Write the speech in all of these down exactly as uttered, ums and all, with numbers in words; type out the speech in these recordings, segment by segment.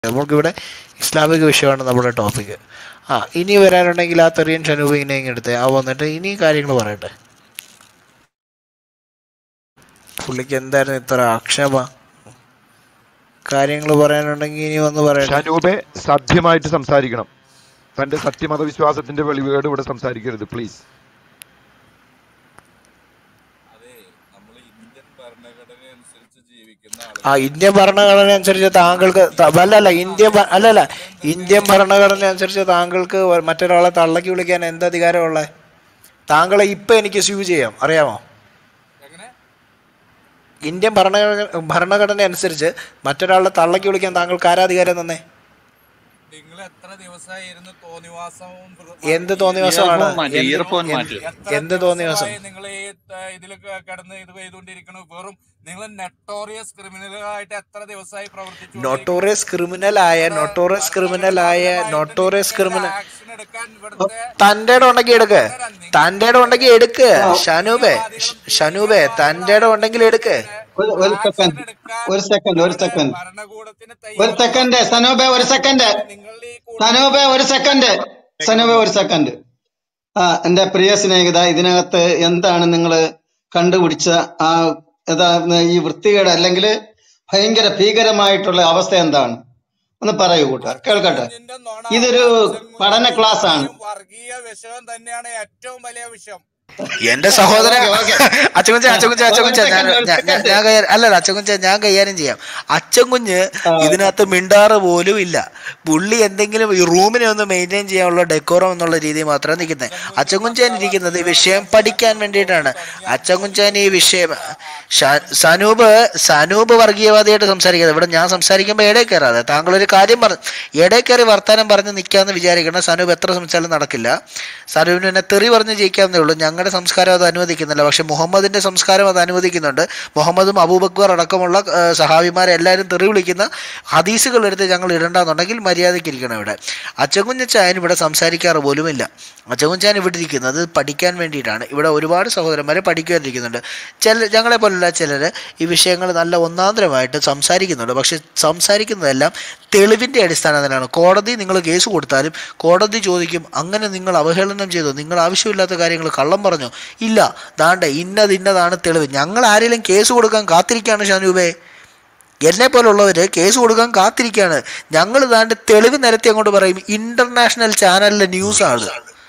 നമുക്കിവിടെ ഇസ്ലാമിക വിഷയമാണ് നമ്മുടെ ടോപ്പിക്ക്. ആ ഇനി വരാനുണ്ടെങ്കിൽ ആ തെറിയൻ ഷനൂബ് ഇങ്ങനെ ഇങ്ങെടുത്ത് ആ വന്നിട്ട് ഇനി കാര്യങ്ങൾ പറയട്ടെ. പുള്ളിക്ക് എന്തായിരുന്നു ഇത്ര ആക്ഷേപ കാര്യങ്ങൾ പറയാനുണ്ടെങ്കിൽ ഇനി വന്ന് പറയട്ടെ. ഷനൂബെ സത്യമായിട്ട് സംസാരിക്കണം. തന്റെ സത്യമത വിശ്വാസത്തിന്റെ വെളിവേട് ഇവിടെ സംസാരിക്കരുത് പ്ലീസ്. ആ ഇന്ത്യൻ ഭരണഘടന അനുസരിച്ച് താങ്കൾക്ക് അല്ലല്ല ഇന്ത്യൻ അല്ലല്ല ഇന്ത്യൻ ഭരണഘടന അനുസരിച്ച് താങ്കൾക്ക് മറ്റൊരാളെ തള്ളക്കി വിളിക്കാൻ എന്ത് അധികാരമുള്ളത്? താങ്കളെ ഇപ്പം എനിക്ക് സ്യൂ ചെയ്യാം, അറിയാമോ? ഇന്ത്യൻ ഭരണഘടന ഭരണഘടന അനുസരിച്ച് മറ്റൊരാളെ തള്ളക്കി വിളിക്കാൻ താങ്കൾക്ക് ആരാധികാരം തന്നെ? എന്ത് തോന്നിവാസമാണ്? എന്ത് തോന്നിവാസം? നോട്ടോറിയസ് ക്രിമിനലായ നോട്ടോറിയസ് ക്രിമിനലായ നോട്ടോറിയസ് ക്രിമിനൽ തൻ്റെ ഇടം ഉണ്ടെങ്കിൽ എടുക്ക്, തൻ്റെ ഇടം ഉണ്ടെങ്കിൽ എടുക്ക്. ഷനൂബെ ഷനൂബെ തൻ്റെ ഇടം ഉണ്ടെങ്കിൽ എടുക്ക്. ഒരു സെക്കൻഡ് ഒരു സെക്കൻഡ് ഒരു സെക്കൻഡ് ഒരു സെക്കൻഡ് സനൂബെ ഒരു സെക്കൻഡ് സനൂബെ ഒരു സെക്കൻഡ് സനൂബെ ഒരു സെക്കൻഡ് ആ എന്റെ പ്രിയ സ്നേഹിത, ഇതിനകത്ത് എന്താണ് നിങ്ങൾ കണ്ടുപിടിച്ച ആ ഏതാ ഈ വൃത്തികേട് അല്ലെങ്കിൽ ഭയങ്കര ഭീകരമായിട്ടുള്ള അവസ്ഥ എന്താണ് ഒന്ന് പറയൂ കൂട്ടാ, കേൾക്കട്ടെ. ഇതൊരു പഠന ക്ലാസ് ആണ്. വർഗീയ വിഷയം തന്നെയാണ് ഏറ്റവും വലിയ വിഷയം. എന്റെ സഹോദര അച്ചൻകുഞ്ഞ് അച്ചൻകുഞ്ഞ് അച്ചൻകുഞ്ഞ് ഞാൻ അല്ലല്ല അച്ചൻകുഞ്ഞ് ഞാൻ കൈകാര്യം ചെയ്യാം. അച്ചൻകുഞ്ഞ് ഇതിനകത്ത് മിണ്ടാറ് പോലും ഇല്ല. പുള്ളി എന്തെങ്കിലും ഈ റൂമിനെ ഒന്ന് മെയിൻറ്റെയിൻ ചെയ്യാനുള്ള ഡെക്കോറം എന്നുള്ള രീതി മാത്രമാണ് നിൽക്കുന്നത്. അച്ചൻകുഞ്ചാൻ ഇരിക്കുന്നത് വിഷയം പഠിക്കാൻ വേണ്ടിയിട്ടാണ്. അച്ചൻകുഞ്ചാൻ ഈ വിഷയം സനൂപ് സനൂപ് വർഗീയവാദിയായിട്ട് സംസാരിക്കാതെ ഇവിടെ ഞാൻ സംസാരിക്കുമ്പോൾ ഇടയിൽ കയറാതെ. താങ്കളൊരു കാര്യം പറഞ്ഞു ഇടയിൽ കയറി വർത്താനം പറഞ്ഞ് നിൽക്കാമെന്ന് വിചാരിക്കണം. സനൂപ് എത്ര ശ്രമിച്ചാലും നടക്കില്ല. സനൂപിന് എന്നെ തെറി പറഞ്ഞ് ജയിക്കാവുന്നേ ഉള്ളൂ. ഞങ്ങളുടെ സംസ്കാരം അത് അനുവദിക്കുന്നില്ല, പക്ഷെ മുഹമ്മദിന്റെ സംസ്കാരം അത് അനുവദിക്കുന്നുണ്ട്. മുഹമ്മദും അബൂബക്കർ അടക്കമുള്ള സഹാബിമാരെ എല്ലാവരും തെറി വിളിക്കുന്ന ഹദീസുകൾ എടുത്ത് ഞങ്ങൾ ഇടണ്ടെന്നുണ്ടെങ്കിൽ മര്യാദയ്ക്ക് ഇരിക്കണം. ഇവിടെ അച്ചൻകുഞ്ഞച്ചായൻ ഇവിടെ സംസാരിക്കാറ് പോലുമില്ല. അച്ചൻകുഞ്ഞാൻ ഇവിടെ ഇരിക്കുന്നത് പഠിക്കാൻ വേണ്ടിയിട്ടാണ്. ഇവിടെ ഒരുപാട് സഹോദരന്മാരെ പഠിക്കാനിരിക്കുന്നുണ്ട്. ചില ഞങ്ങളെ പോലുള്ള ചിലർ ഈ വിഷയങ്ങൾ നല്ല ഒന്നാന്തരമായിട്ട് സംസാരിക്കുന്നുണ്ട്. പക്ഷെ സംസാരിക്കുന്നതെല്ലാം തെളിവിൻ്റെ അടിസ്ഥാനത്തിലാണ്. കോടതി നിങ്ങൾ കേസ് കൊടുത്താലും കോടതി ചോദിക്കും അങ്ങനെ നിങ്ങൾ അവഹേളനം ചെയ്തോ, നിങ്ങൾ ആവശ്യമില്ലാത്ത കാര്യങ്ങൾ കള്ളം പറഞ്ഞോ? ഇല്ല, ദാണ്ടെ ഇന്നത് ഇന്നതാണ് തെളിവ്. ഞങ്ങൾ ആരെങ്കിലും കേസ് കൊടുക്കാൻ കാത്തിരിക്കുകയാണ് ഷനൂബേ. എന്നെ പോലുള്ളവർ കേസ് കൊടുക്കാൻ കാത്തിരിക്കുകയാണ്. ഞങ്ങൾ ദാണ്ട് തെളിവ് നിരത്തി അങ്ങോട്ട് പറയും. ഇൻ്റർനാഷണൽ ചാനലിലെ ന്യൂസാണ്.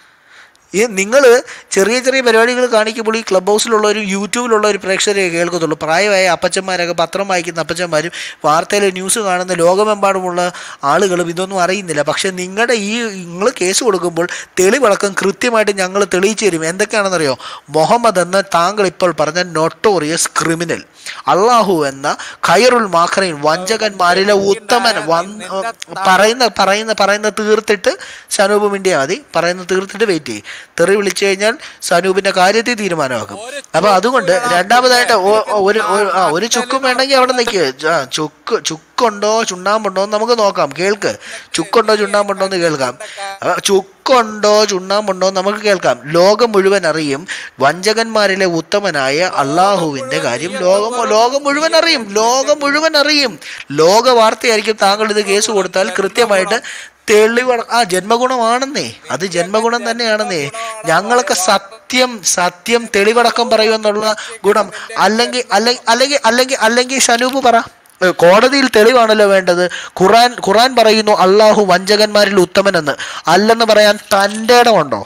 ഈ നിങ്ങൾ ചെറിയ ചെറിയ പരിപാടികൾ കാണിക്കുമ്പോൾ ഈ ക്ലബ് ഹൗസിലുള്ളവരും യൂട്യൂബിലുള്ള ഒരു പ്രേക്ഷകരെ കേൾക്കത്തുള്ളൂ. പ്രായമായ അപ്പച്ചന്മാരൊക്കെ പത്രം വായിക്കുന്ന അപ്പച്ചന്മാരും വാർത്തയിലെ ന്യൂസ് കാണുന്ന ലോകമെമ്പാടുമുള്ള ആളുകളും ഇതൊന്നും അറിയുന്നില്ല. പക്ഷെ നിങ്ങളുടെ ഈ നിങ്ങൾ കേസ് കൊടുക്കുമ്പോൾ തെളിവടക്കം കൃത്യമായിട്ട് ഞങ്ങൾ തെളിയിച്ചു തരും. എന്തൊക്കെയാണെന്നറിയോ? മുഹമ്മദ് എന്ന താങ്കൾ ഇപ്പോൾ പറഞ്ഞ നോട്ടോറിയസ് ക്രിമിനൽ, അള്ളാഹു എന്ന ഖൈറുൽ മാഖറീൻ വഞ്ചകന്മാരിലെ ഉത്തമൻ പറയുന്ന പറയുന്ന പറയുന്ന തീർത്തിട്ട് സനൂപ് മിണ്ടിയാൽ മതി. പറയുന്ന തീർത്തിട്ട് വെയിറ്റ് ചെയ്യും. തെറി വിളിച്ചു കഴിഞ്ഞാൽ സനൂപിന്റെ കാര്യത്തിൽ തീരുമാനമാക്കും. അപ്പൊ അതുകൊണ്ട് രണ്ടാമതായിട്ട് ഒരു ആ ഒരു ചുക്കും വേണമെങ്കിൽ അവിടെ നിൽക്കുക. ചുക്ക് ചുക്കുണ്ടോ ചുണ്ണാമ്പുണ്ടോ എന്ന് നമുക്ക് നോക്കാം. കേൾക്ക്, ചുക്കുണ്ടോ ചുണ്ണാമ്പുണ്ടോ എന്ന് കേൾക്കാം. ചുക്കുണ്ടോ ചുണ്ണാമ്പുണ്ടോ നമുക്ക് കേൾക്കാം. ലോകം മുഴുവൻ അറിയും വഞ്ചകന്മാരിലെ ഉത്തമനായ അള്ളാഹുവിന്റെ കാര്യം. ലോകം ലോകം മുഴുവൻ അറിയും. ലോകം മുഴുവൻ അറിയും. ലോക വാർത്തയായിരിക്കും. താങ്കൾ ഇത് കേസ് കൊടുത്താൽ കൃത്യമായിട്ട് തെളിവ് ആ ജന്മഗുണമാണെന്നേ, അത് ജന്മഗുണം തന്നെയാണെന്നേ. ഞങ്ങളൊക്കെ സത്യം സത്യം തെളിവടക്കം പറയുമെന്നുള്ള ഗുണം. അല്ലെങ്കിൽ അല്ലെങ്കിൽ അല്ലെങ്കിൽ അല്ലെങ്കിൽ അല്ലെങ്കിൽ ഷനൂബ് പറ, കോടതിയിൽ തെളിവാണല്ലോ വേണ്ടത്. ഖുറാൻ ഖുറാൻ പറയുന്നു അള്ളാഹു വഞ്ചകന്മാരിൽ ഉത്തമനെന്ന്. അല്ലെന്ന് പറയാൻ തൻ്റെ ഇടമുണ്ടോ?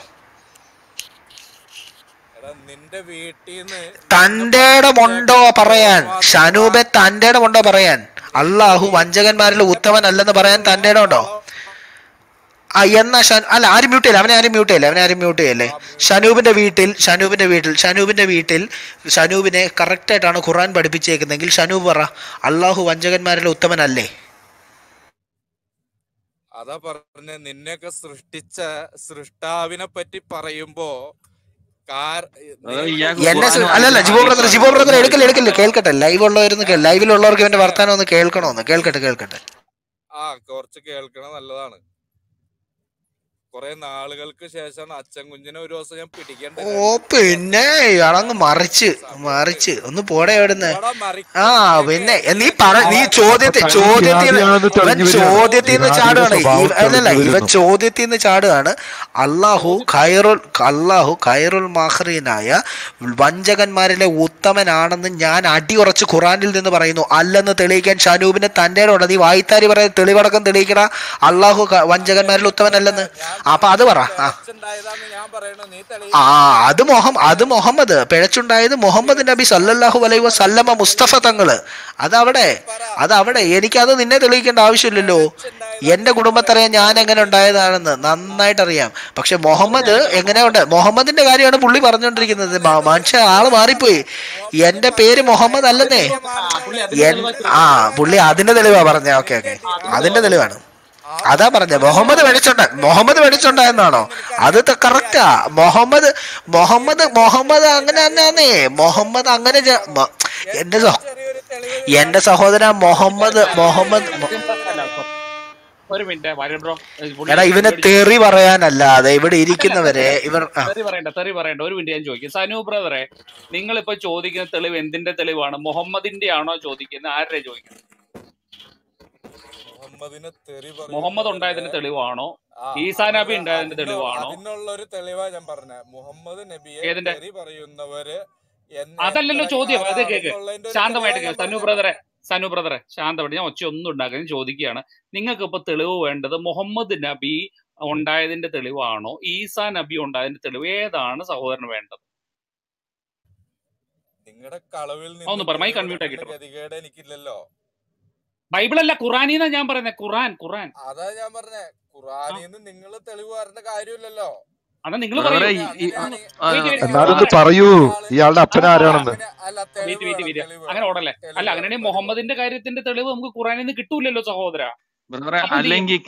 തൻ്റെ ഇടമുണ്ടോ പറയാൻ? ഷനൂബെ തൻ്റെ ഇടമുണ്ടോ പറയാൻ? അള്ളാഹു വഞ്ചകന്മാരിൽ ഉത്തമൻ അല്ലെന്ന് പറയാൻ തൻ്റെ ഇടമുണ്ടോ? ആ എന്നാ ഷാൻ അല്ല ആരും മ്യൂട്ട് ചെയ്യല്ലേ, അവനെ ആരും മ്യൂട്ട് ചെയ്യല്ലേ അവനെ ആരും മ്യൂട്ട് ചെയ്യല്ലേ. ഷനൂബിന്റെ വീട്ടിൽ ഷനൂബിന്റെ വീട്ടിൽ ഷനൂബിന്റെ വീട്ടിൽ ഷനൂബിനെ കറക്റ്റായിട്ടാണ് ഖുർആൻ പഠിപ്പിച്ചേക്കുന്നെങ്കിൽ ഷനൂബ് പറ അള്ളാഹു വഞ്ചകന്മാരിലെ ഉത്തമനല്ലേ? അതാ പറഞ്ഞ നിന്നെയൊക്കെ സൃഷ്ടിച്ച സൃഷ്ടാവിനെ പറ്റി പറയുമ്പോ എന്നെ അല്ലല്ല ജിബോ ബ്രദർ ജിബോ ബ്രദർ എടുക്കല്ലേ എടുക്കല്ലേ കേൾക്കട്ടെ. ലൈവ് ഉള്ളവരൊന്ന് ലൈവിലുള്ളവർക്ക് ഇവന്റെ വർത്താനം ഒന്ന് കേൾക്കണോന്ന് കേൾക്കട്ടെ കേൾക്കട്ടെ ആ കുറച്ച് കേൾക്കണം, നല്ലതാണ്. കുറെ നാളുകൾക്ക് ശേഷമാണ് അച്ഛൻ കുഞ്ഞിനെ ഒരു ദിവസം ഞാൻ പിടിക്കേണ്ടത്. ഓ പിന്നെ ഇയാളങ്ങ് മറിച്ച് മറിച്ച് ഒന്ന് പോടെ എവിടുന്ന്. ആ പിന്നെ നീ പറ നീ ചോദ്യത്തിൽ ചോദ്യത്തിൽ ഇവൻ ചോദ്യത്തിൽ നിന്ന് ചാടുകയാണ്. അല്ലല്ല ഇവൻ ചോദ്യത്തിൽ നിന്ന് ചാടുകയാണ്. അള്ളാഹു ഖൈറുൽ അള്ളാഹു ഖൈറുൽ മാഹ്റീനായ വഞ്ചകന്മാരിലെ ഉത്തമനാണെന്ന് ഞാൻ അടിയുറച്ച് ഖുറാനിൽ നിന്ന് പറയുന്നു. അല്ലെന്ന് തെളിയിക്കാൻ ഷനൂബിന് തൻ്റെ ഉണ്ട്. നീ വായ്ത്താരി പറയുന്ന തെളിവടക്കം തെളിയിക്കണ അള്ളാഹു വഞ്ചകന്മാരിൽ ഉത്തമനല്ലെന്ന്. അപ്പൊ അത് പറ. ആ അത് മുഹമ്മദ് അത് മുഹമ്മദ് പിഴച്ചുണ്ടായത് മുഹമ്മദ് നബി സല്ലല്ലാഹു അലൈഹി വസല്ലമ മുസ്തഫ തങ്ങള്. അതവിടെ അതവിടെ എനിക്കത് നിന്നെ തെളിയിക്കേണ്ട ആവശ്യമില്ലല്ലോ. എന്റെ കുടുംബത്തറിയാൻ ഞാൻ എങ്ങനെ ഉണ്ടായതാണെന്ന് നന്നായിട്ടറിയാം. പക്ഷെ മുഹമ്മദ് എങ്ങനെയുണ്ട് മുഹമ്മദിന്റെ കാര്യമാണ് പുള്ളി പറഞ്ഞുകൊണ്ടിരിക്കുന്നത്. മനുഷ്യ ആള് മാറിപ്പോയി. എന്റെ പേര് മുഹമ്മദ് അല്ലെന്നേ. ആ പുള്ളി അതിന്റെ തെളിവാ പറഞ്ഞേ. ഓക്കെ ഓക്കെ അതിന്റെ തെളിവാണ്. അതാ പറഞ്ഞ മുഹമ്മദ് വെടിച്ചുണ്ട മുഹമ്മദ് വെടിച്ചുണ്ടായെന്നാണോ? അത് കറക്റ്റാ. മുഹമ്മദ് മുഹമ്മദ് മുഹമ്മദ് അങ്ങനെ തന്നെയാന്നേ. മുഹമ്മദ് അങ്ങനെ എന്റെ എന്റെ സഹോദര മുഹമ്മദ് മുഹമ്മദ് ഒരു മിനിറ്റ് എടാ ഇവനെ തെറി പറയാനല്ലാതെ ഇവിടെ ഇരിക്കുന്നവരെ ഇവർ തെറി പറയണ്ട തെറി പറയണ്ട ഒരു മിനിറ്റ് ഞാൻ ചോദിക്കും. സനു ബ്രദറെ, നിങ്ങളിപ്പോ ചോദിക്കുന്ന തെളിവ് എന്തിന്റെ തെളിവാണ്? മുഹമ്മദിന്റെ ആണോ ചോദിക്കുന്നത്? ആരുടെ ചോദിക്കുന്നത്? മുഹമ്മദ് ഉണ്ടായതിന്റെ തെളിവാണോ? ഈസാ നബി ഉണ്ടായതിന്റെ തെളിവാണോ? അതിനുള്ളൊരു തെളിവാ ഞാൻ പറഞ്ഞ മുഹമ്മദ് നബിയെ തെറി പറയുന്നവര് അതല്ലല്ലോ ചോദ്യം. അത് കേക്ക് ശാന്തമായിട്ട് കേക്ക്. സനു ബ്രദറെ സനു ബ്രദറെ ശാന്തമായിട്ട് ഞാൻ ഒച്ച ഒന്നും ഉണ്ടാക്കുന്നത് ചോദിക്കുകയാണ്. നിങ്ങൾക്ക് ഇപ്പൊ തെളിവ് വേണ്ടത് മുഹമ്മദ് നബി ഉണ്ടായതിന്റെ തെളിവാണോ ഈസാ നബി ഉണ്ടായതിന്റെ തെളിവ്? ഏതാണ് സഹോദരന് വേണ്ടത്? നിങ്ങളുടെ കളവിൽ ഒന്ന് പറ. Mic unmute ആക്കിട്ടോ. എനിക്കില്ലല്ലോ. ബൈബിളല്ല ഖുറാനിന്നാ ഞാൻ പറയുന്നത്. ഖുറാൻ ഖുറാൻ അതാ ഞാൻ പറഞ്ഞേ. ഖുറാനിന്ന് നിങ്ങൾ തെളിവ് പറഞ്ഞ കാര്യമില്ലല്ലോ. അതാ നിങ്ങൾ എന്നാലൊന്ന് പറയൂ ഇയാളുടെ അപ്പനാരാണെന്ന്. അങ്ങനെ ഓടല്ലേ. അല്ല അങ്ങനെയാണെങ്കിൽ മുഹമ്മദിന്റെ കാര്യത്തിന്റെ തെളിവ് നമുക്ക് ഖുറാനിൽ നിന്ന് കിട്ടൂലല്ലോ സഹോദര. അല്ലെങ്കിൽ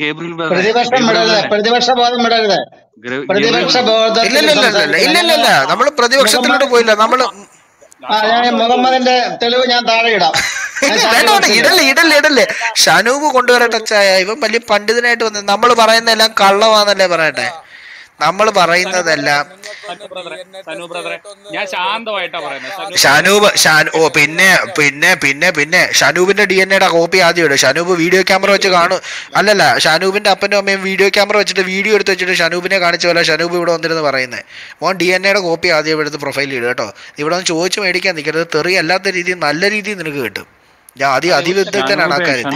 ഇല്ലല്ല നമ്മള് പ്രതിപക്ഷത്തിലോട്ട് പോയില്ല. നമ്മള് മുഹമ്മദിന്റെ തെളിവ് ഞാൻ താഴെ ഇടാം. ഇടല്ലേ ഇടല്ലേ ഇടല്ലേ ഷനൂബ് കൊണ്ടുവരട്ടെ. ചായ ഇവൻ വലിയ പണ്ഡിതനായിട്ട് വന്നത്. നമ്മൾ പറയുന്നതെല്ലാം കള്ളമാന്നല്ലേ പറയട്ടെ. നമ്മൾ പറയുന്നതെല്ലാം ഞാൻ ശാന്തമായിട്ടാ പറയുന്നത്. ഷനൂബ് ഓ പിന്നെ പിന്നെ പിന്നെ പിന്നെ ഷനൂബിന്റെ ഡി എൻ എയുടെ കോപ്പി ആദ്യം ഇടും. ഷനൂബ് വീഡിയോ ക്യാമറ വെച്ച് കാണും. അല്ലല്ല ഷനൂബിന്റെ അപ്പനും അമ്മയും വീഡിയോ ക്യാമറ വെച്ചിട്ട് വീഡിയോ എടുത്ത് വെച്ചിട്ട് ഷനൂബിനെ കാണിച്ച പോലെ ഷനൂബ് ഇവിടെ വന്നിരുന്ന് പറയുന്നത്. മോൻ ഡി എൻ എയുടെ കോപ്പി ആദ്യം എടുത്ത് പ്രൊഫൈലിൽ ഇടും കേട്ടോ. ഇവിടെ ഒന്ന് ചോദിച്ചു മേടിക്കാൻ നിൽക്കരുത്. തെറി അല്ലാത്ത രീതിയിൽ നല്ല രീതിയിൽ നിനക്ക് കിട്ടും. ഞാൻ അതി അതിവിദഗ്ധനാണ് ആ കാര്യത്തിൽ.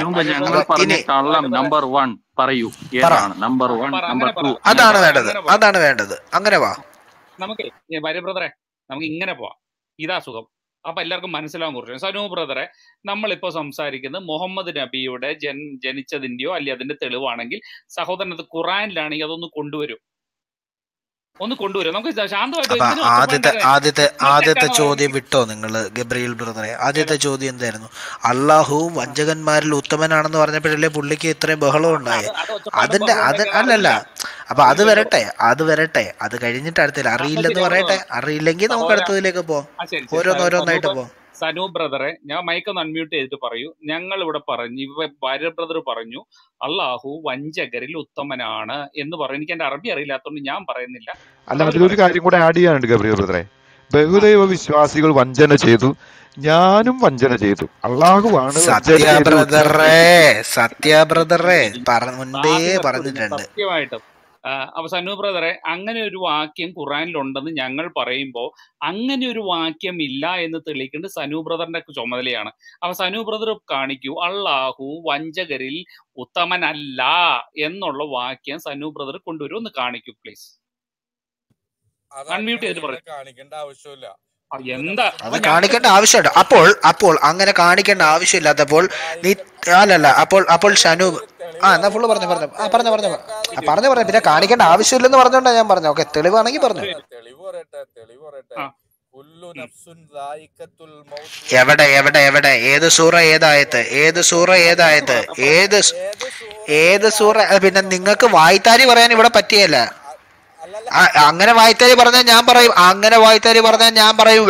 അതാണ് വേണ്ടത് അതാണ് വേണ്ടത് അങ്ങനെ വാ. നമുക്ക് ബ്രദറെ നമുക്ക് ഇങ്ങനെ പോവാം. ഇതാ സുഖം. അപ്പൊ എല്ലാവർക്കും മനസ്സിലാവാൻ കുറച്ചു. സനു ബ്രദറെ, നമ്മളിപ്പോ സംസാരിക്കുന്നത് മുഹമ്മദ് നബിയുടെ ജൻ ജനിച്ചതിന്റെയോ അല്ലെ അതിന്റെ തെളിവാണെങ്കിൽ സഹോദരനത് ഖുറാനിലാണെങ്കിൽ അതൊന്ന് കൊണ്ടുവരും. ഒന്ന് കൊണ്ടുവരും. നമുക്ക് ശാന്തമായിട്ട് ആദ്യത്തെ ആദ്യത്തെ ആദ്യത്തെ ചോദ്യം വിട്ടോ നിങ്ങള് ഗബ്രിയേൽ ബ്രദറെ? ആദ്യത്തെ ചോദ്യം എന്തായിരുന്നു? അള്ളാഹു വഞ്ചകന്മാരിൽ ഉത്തമനാണെന്ന് പറഞ്ഞപ്പോഴല്ലേ പുള്ളിക്ക് ഇത്രയും ബഹളം ഉണ്ടായി. അതിന്റെ അത് അല്ലല്ല അപ്പൊ അത് വരട്ടെ അത് വരട്ടെ അത് കഴിഞ്ഞിട്ട് അടുത്തില്ല. അറിയില്ലെന്ന് പറയട്ടെ. അറിയില്ലെങ്കിൽ നമുക്ക് അടുത്തതിലേക്ക് പോവാം. ഓരോന്നോരോന്നായിട്ട് പോവാം. സനു ബ്രദറെ, ഞാൻ മൈക്കൊന്ന് അൺമ്യൂട്ട് ചെയ്തിട്ട് പറയൂ. ഞങ്ങൾ ഇവിടെ പറഞ്ഞു, ഇവ ഭാര്യ ബ്രദർ പറഞ്ഞു അള്ളാഹു വഞ്ചകരിൽ ഉത്തമനാണ് എന്ന് പറയും. എനിക്ക് എന്റെ അറബി അറിയില്ലാത്തതുകൊണ്ട് ഞാൻ പറയുന്നില്ല. അല്ല, അതിലൊരു കാര്യം കൂടെ ആഡ് ചെയ്യാനുണ്ട് ഗബ്രിയേൽ ബ്രദറെ. ബഹുദൈവ വിശ്വാസികൾ വഞ്ചന ചെയ്തു, ഞാനും വഞ്ചന ചെയ്തു. അള്ളാഹുവാണ് സത്യ ബ്രദറെ സത്യ ബ്രദറെ മുൻപേ പറഞ്ഞിട്ടുണ്ട്. സത്യമായിട്ടും അപ്പൊ സനു ബ്രദറെ, അങ്ങനെ ഒരു വാക്യം ഖുറാനിലുണ്ടെന്ന് ഞങ്ങൾ പറയുമ്പോൾ അങ്ങനെ ഒരു വാക്യം ഇല്ല എന്ന് തെളിയിക്കേണ്ടത് സനു ബ്രദറിന്റെ ചുമതലയാണ്. അപ്പൊ സനു ബ്രദർ കാണിക്കൂ, അള്ളാഹു വഞ്ചകരിൽ ഉത്തമനല്ല എന്നുള്ള വാക്യം സനു ബ്രദർ കൊണ്ടുവരും. ഒന്ന് കാണിക്കൂ പ്ലീസ്. അൺമ്യൂട്ട് ചെയ്തിട്ട് പറയും. കാണിക്കേണ്ട ആവശ്യമില്ല. എന്താ അത് കാണിക്കേണ്ട ആവശ്യമുണ്ട്. അപ്പോൾ അപ്പോൾ അങ്ങനെ കാണിക്കേണ്ട ആവശ്യമില്ലാത്തപ്പോൾ നീ അല്ലല്ല അപ്പോൾ അപ്പോൾ ഷനൂബ് ആ എന്നാ ഫുള്ള് പറഞ്ഞു പറഞ്ഞു ആ പറഞ്ഞ പറഞ്ഞ പറഞ്ഞു പറഞ്ഞു പിന്നെ കാണിക്കേണ്ട ആവശ്യമില്ലെന്ന് പറഞ്ഞോണ്ടാ ഞാൻ പറഞ്ഞു. ഓക്കെ, തെളിവാണെങ്കിൽ പറഞ്ഞു. എവിടെ എവിടെ എവിടെ ഏത് സൂറ ഏതായത്ത് ഏത് സൂറ ഏതായത്ത് ഏത് ഏത് സൂറ? പിന്നെ നിങ്ങൾക്ക് വായ്ത്താരി പറയാൻ ഇവിടെ പറ്റിയല്ല. അങ്ങനെ വായ്ത്താരി പറഞ്ഞാൽ ഞാൻ പറയും അങ്ങനെ വായ്ത്താരി പറഞ്ഞാൽ ഞാൻ പറയും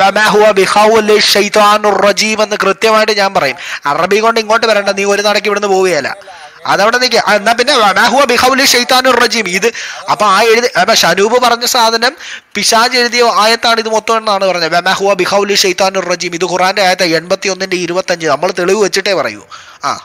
എന്ന് കൃത്യമായിട്ട് ഞാൻ പറയും. അറബി കൊണ്ട് ഇങ്ങോട്ട് വരണ്ട, നീ ഒരു നടക്ക് ഇവിടുന്ന് പോവുകയല്ല. അതവിടെ നിൽക്കുക. എന്നാ പിന്നെ വമാഹുവ ബിഖൗലി ശൈത്താനുർ റജീം ഇത് അപ്പൊ ആ എഴുതി അപ്പൊ ഷനൂബ് പറഞ്ഞ സാധനം പിശാജ് എഴുതിയ ആയത്താണ് ഇത് മൊത്തം എന്നാണ് പറഞ്ഞത്. വമാഹുവ ബിഖൗലി ശൈത്താനുർ റജീം ഇത് ഖുറാന്റെ ആയത്ത് എൺപത്തി ഒന്നിന്റെ ഇരുപത്തഞ്ച്. നമ്മൾ തെളിവ് വെച്ചിട്ടേ പറയൂ. ആ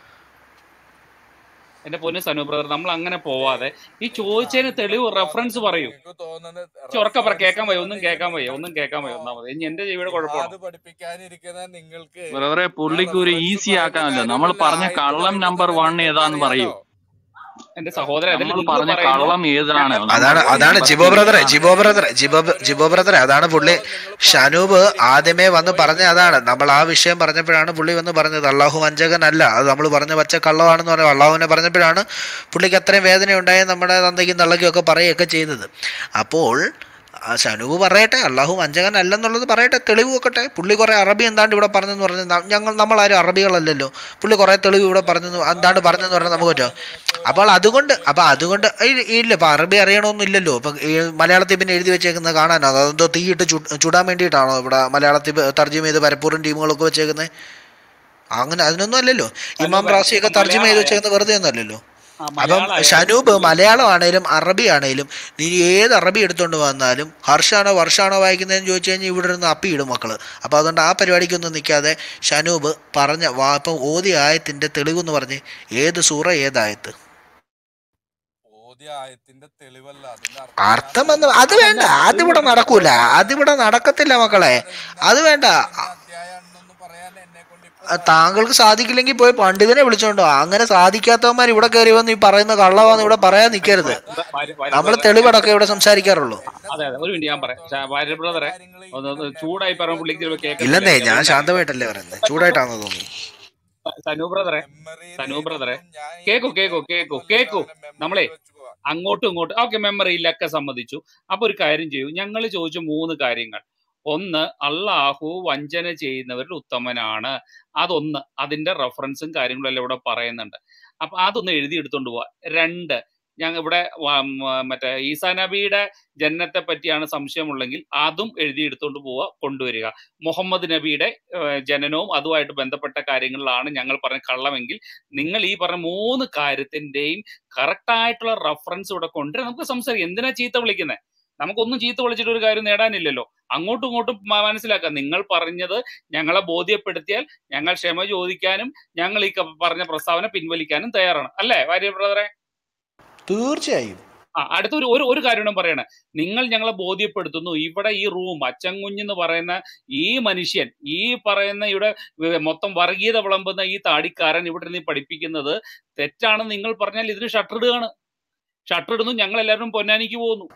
എന്റെ പൊന്നു സനു ബ്രദർ, നമ്മൾ അങ്ങനെ പോവാതെ ഈ ചോദിച്ചതിന് തെളിവ് റെഫറൻസ് പറയൂ. ഉറക്കെ പറ. കേൾക്കാൻ വയ്യ, ഒന്നും കേൾക്കാൻ വയ്യ, ഒന്നും കേൾക്കാൻ വയ്യ. ഒന്നാമത് ഇനി എന്റെ ചെവിയുടെ കുഴപ്പമാണ് ബ്രദറെ. പുള്ളിക്ക് ഒരു ഈസി ആക്കാനല്ലോ. നമ്മൾ പറഞ്ഞ കള്ളം നമ്പർ വൺ ഏതാന്ന് പറയൂ. എന്റെ സഹോദരൻ പറഞ്ഞ കള്ളം ഏതാണ്? അതാണ് അതാണ് ജിബോ ബ്രദറെ ജിബോ ബ്രദറെ ജിബോ ജിബോ ബ്രദറെ അതാണ് പുള്ളി ഷനൂബ് ആദ്യമേ വന്ന് പറഞ്ഞ അതാണ്. നമ്മൾ ആ വിഷയം പറഞ്ഞപ്പോഴാണ് പുള്ളി വന്ന് പറഞ്ഞത് അള്ളാഹു വഞ്ചകനല്ല, അത് നമ്മൾ പറഞ്ഞ പച്ച കള്ളമാണെന്ന് പറഞ്ഞു. അള്ളാഹുവിനെ പറഞ്ഞപ്പോഴാണ് പുള്ളിക്ക് അത്രയും വേദന ഉണ്ടായ നമ്മുടെ തന്തയ്ക്കും തള്ളയ്ക്കും ഒക്കെ പറയുകയൊക്കെ ചെയ്തത്. അപ്പോൾ ഷനൂബ് പറയട്ടെ, അള്ളാഹു വഞ്ചകൻ അല്ലെന്നുള്ളത് പറയട്ടെ, തെളിവ് വെക്കട്ടെ. പുള്ളി കുറേ അറബി എന്താണ്ട് ഇവിടെ പറഞ്ഞെന്ന് പറഞ്ഞത് ഞങ്ങൾ നമ്മളാരും അറബികളല്ലല്ലോ. പുള്ളി കുറേ തെളിവ് ഇവിടെ പറഞ്ഞു എന്താണ്ട് പറഞ്ഞെന്ന് പറഞ്ഞാൽ നമുക്ക് പറ്റുമോ? അപ്പോൾ അതുകൊണ്ട് അപ്പം അതുകൊണ്ട് ഇല്ല ഇപ്പം അറബി അറിയണമെന്നില്ലല്ലോ. ഇപ്പം മലയാളത്തിൽ പിന്നെ എഴുതി വെച്ചേക്കുന്നത് കാണാനോ? അതെന്തോ തീയിട്ട് ചു ചുടാൻ വേണ്ടിയിട്ടാണോ ഇവിടെ മലയാളത്തിൽ തർജ്ജമ ചെയ്ത് പരപ്പൂറും ടീമുകളൊക്കെ വെച്ചേക്കുന്നത്? അങ്ങനെ അതിനൊന്നും അല്ലല്ലോ. ഇമാം റാസിയൊക്കെ തർജ്ജമ ചെയ്ത് വെച്ചേക്കുന്നത് വെറുതെ ഒന്നും അല്ലല്ലോ. അപ്പം ഷനൂബ് മലയാളം ആണേലും അറബി ആണേലും നീ ഏത് അറബി എടുത്തുകൊണ്ട് വന്നാലും ഹർഷാണോ വർഷാണോ വായിക്കുന്നതെന്ന് ചോദിച്ചു കഴിഞ്ഞാൽ ഇവിടെ നിന്ന് അപ്പിയിടും മക്കള്. അപ്പോൾ അതുകൊണ്ട് ആ പരിപാടിക്കൊന്നും നിൽക്കാതെ ഷനൂബ് പറഞ്ഞ വാ ഇപ്പം ഓതി ആയത്തിന്റെ തെളിവെന്ന് പറഞ്ഞ് ഏത് സൂറ ഏതായത്ത് അർത്ഥം എന്ന് അത് വേണ്ട, അതിവിടെ നടക്കൂല, അതിവിടെ നടക്കത്തില്ല മക്കളെ, അത് വേണ്ട. താങ്കൾക്ക് സാധിക്കില്ലെങ്കിൽ പോയി പണ്ഡിതനെ വിളിച്ചോണ്ടോ. അങ്ങനെ സാധിക്കാത്തവന്മാർ ഇവിടെ കയറി വന്ന് ഈ പറയുന്ന കള്ളവാന്ന് ഇവിടെ പറയാൻ നിൽക്കരുത്. നമ്മൾ തെളിവടക്കം ഇവിടെ സംസാരിക്കാറുള്ളൂ. ഇല്ലെന്നേ, ഞാൻ ശാന്തമായിട്ടല്ലേ പറയുന്നത്, ചൂടായിട്ടാണെന്ന് തോന്നി. സനു ബ്രദറെ സനു ബ്രദറെ കേക്കു കേക്കു കേക്കു കേക്കു നമ്മളെ അങ്ങോട്ടും ഇങ്ങോട്ടും ഓക്കെ മെമ്മറിയിലൊക്കെ സമ്മതിച്ചു. അപ്പൊ ഒരു കാര്യം ചെയ്യൂ, ഞങ്ങൾ ചോദിച്ച മൂന്ന് കാര്യങ്ങൾ. ഒന്ന്, അള്ളാഹു വഞ്ചന ചെയ്യുന്നവരിൽ ഉത്തമനാണ്. അതൊന്ന്, അതിന്റെ റെഫറൻസും കാര്യങ്ങളും എല്ലാം ഇവിടെ പറയുന്നുണ്ട്. അപ്പൊ അതൊന്ന് എഴുതിയെടുത്തോണ്ട് പോവാ. രണ്ട്, ഞങ്ങൾ ഇവിടെ മറ്റേ ഈസാ നബിയുടെ ജന്നത്തെ പറ്റിയാണ് സംശയമുള്ളെങ്കിൽ അതും എഴുതിയെടുത്തോണ്ട് പോവുക, കൊണ്ടുവരിക. മുഹമ്മദ് നബിയുടെ ജനനവും അതുമായിട്ട് ബന്ധപ്പെട്ട കാര്യങ്ങളിലാണ് ഞങ്ങൾ പറഞ്ഞ കള്ളമെങ്കിൽ നിങ്ങൾ ഈ പറഞ്ഞ മൂന്ന് കാര്യത്തിന്റെയും കറക്റ്റായിട്ടുള്ള റെഫറൻസ് ഇവിടെ കൊണ്ടുവരാൻ നമുക്ക് സംസാരിക്കാം. എന്തിനാ ചീത്ത വിളിക്കുന്നത്? നമുക്കൊന്നും ചീത്ത വിളിച്ചിട്ട് ഒരു കാര്യം നേടാനില്ലല്ലോ. അങ്ങോട്ടും ഇങ്ങോട്ടും മനസ്സിലാക്കാം. നിങ്ങൾ പറഞ്ഞത് ഞങ്ങളെ ബോധ്യപ്പെടുത്തിയാൽ ഞങ്ങൾ ക്ഷമ ചോദിക്കാനും ഞങ്ങൾ ഈ പറഞ്ഞ പ്രസ്താവന പിൻവലിക്കാനും തയ്യാറാണ്. അല്ലേ വാര്യ ബ്രദറെ? തീർച്ചയായും. ആ അടുത്തൊരു ഒരു ഒരു കാര്യം പറയണേ, നിങ്ങൾ ഞങ്ങളെ ബോധ്യപ്പെടുത്തുന്നു. ഇവിടെ ഈ റൂം അച്ചൻകുഞ്ഞെന്ന് പറയുന്ന ഈ മനുഷ്യൻ, ഈ പറയുന്ന ഇവിടെ മൊത്തം വർഗീയത വിളമ്പുന്ന ഈ താടിക്കാരൻ ഇവിടെ നിന്ന് പഠിപ്പിക്കുന്നത് തെറ്റാണെന്ന് നിങ്ങൾ പറഞ്ഞാൽ ഇതിന് ഷട്ടർ ഇടുകയാണ്. ഷട്ടർ ഇടുന്നു, ഞങ്ങൾ എല്ലാവരും പൊന്നാനിക്ക് പോകുന്നു.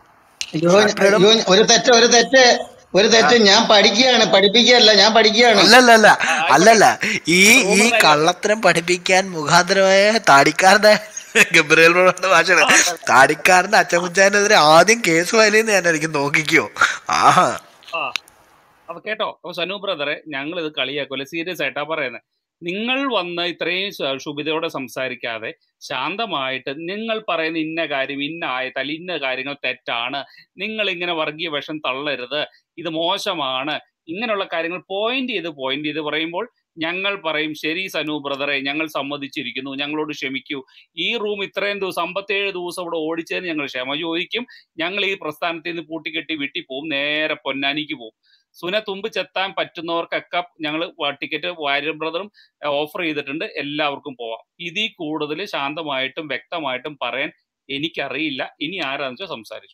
ഒരു തെറ്റ് ഒരു തെറ്റ് ഒരു തെറ്റ് ഞാൻ പഠിക്കുകയാണ്, പഠിപ്പിക്കുകയല്ല, ഞാൻ പഠിക്കുകയാണ്. അല്ലല്ല അല്ലല്ല ഈ ഈ കള്ളത്തരം പഠിപ്പിക്കാൻ മുഖാന്തരമായ താടിക്കാരന്റെ ഗബ്രിയേൽ ബ്രോയുടെ ഭാഷയാണ്. താടിക്കാരന്റെ അച്ചമുച്ചാനെതിരെ ആദ്യം കേസ് ഫയൽ ചെയ്യുന്ന ഞാൻ എനിക്ക് നോക്കിക്കോ. ആഹാ അപ്പൊ കേട്ടോ. അപ്പൊ സനു ബ്രദറെ, ഞങ്ങൾ ഇത് കളിയാക്കുമല്ലേ, സീരിയസ് ആയിട്ടാ പറയുന്നത്. നിങ്ങൾ വന്ന് ഇത്രയും ശുഭിതയോടെ സംസാരിക്കാതെ ശാന്തമായിട്ട് നിങ്ങൾ പറയുന്ന ഇന്ന കാര്യം ഇന്ന ആയത്താൽ ഇന്ന കാര്യങ്ങൾ തെറ്റാണ്, നിങ്ങൾ ഇങ്ങനെ വർഗീയ വിഷം തള്ളരുത്, ഇത് മോശമാണ്, ഇങ്ങനെയുള്ള കാര്യങ്ങൾ പോയിന്റ് ചെയ്ത് പോയിന്റ് ചെയ്ത് പറയുമ്പോൾ ഞങ്ങൾ പറയും ശരി സനു ബ്രദറെ, ഞങ്ങൾ സമ്മതിച്ചിരിക്കുന്നു, ഞങ്ങളോട് ക്ഷമിക്കൂ. ഈ റൂം ഇത്രയും ദിവസം അമ്പത്തേഴ് ദിവസം ഇവിടെ ഓടിച്ചതിന് ഞങ്ങൾ ക്ഷമ ചോദിക്കും. ഞങ്ങൾ ഈ പ്രസ്ഥാനത്തിൽ നിന്ന് പൂട്ടിക്കെട്ടി വിട്ടിപ്പോവും, നേരെ പൊന്നാനിക്ക് പോവും. സുന തുമ്പ് ചെത്താൻ പറ്റുന്നവർക്കൊക്കെ ഞങ്ങൾ ടിക്കറ്റ് വാര്യർ ബ്രദറും ഓഫർ ചെയ്തിട്ടുണ്ട്, എല്ലാവർക്കും പോവാം. ഇതിൽ കൂടുതൽ ശാന്തമായിട്ടും വ്യക്തമായിട്ടും പറയാൻ എനിക്കറിയില്ല. ഇനി ആരാന്ന് വെച്ചാൽ സംസാരിച്ചു.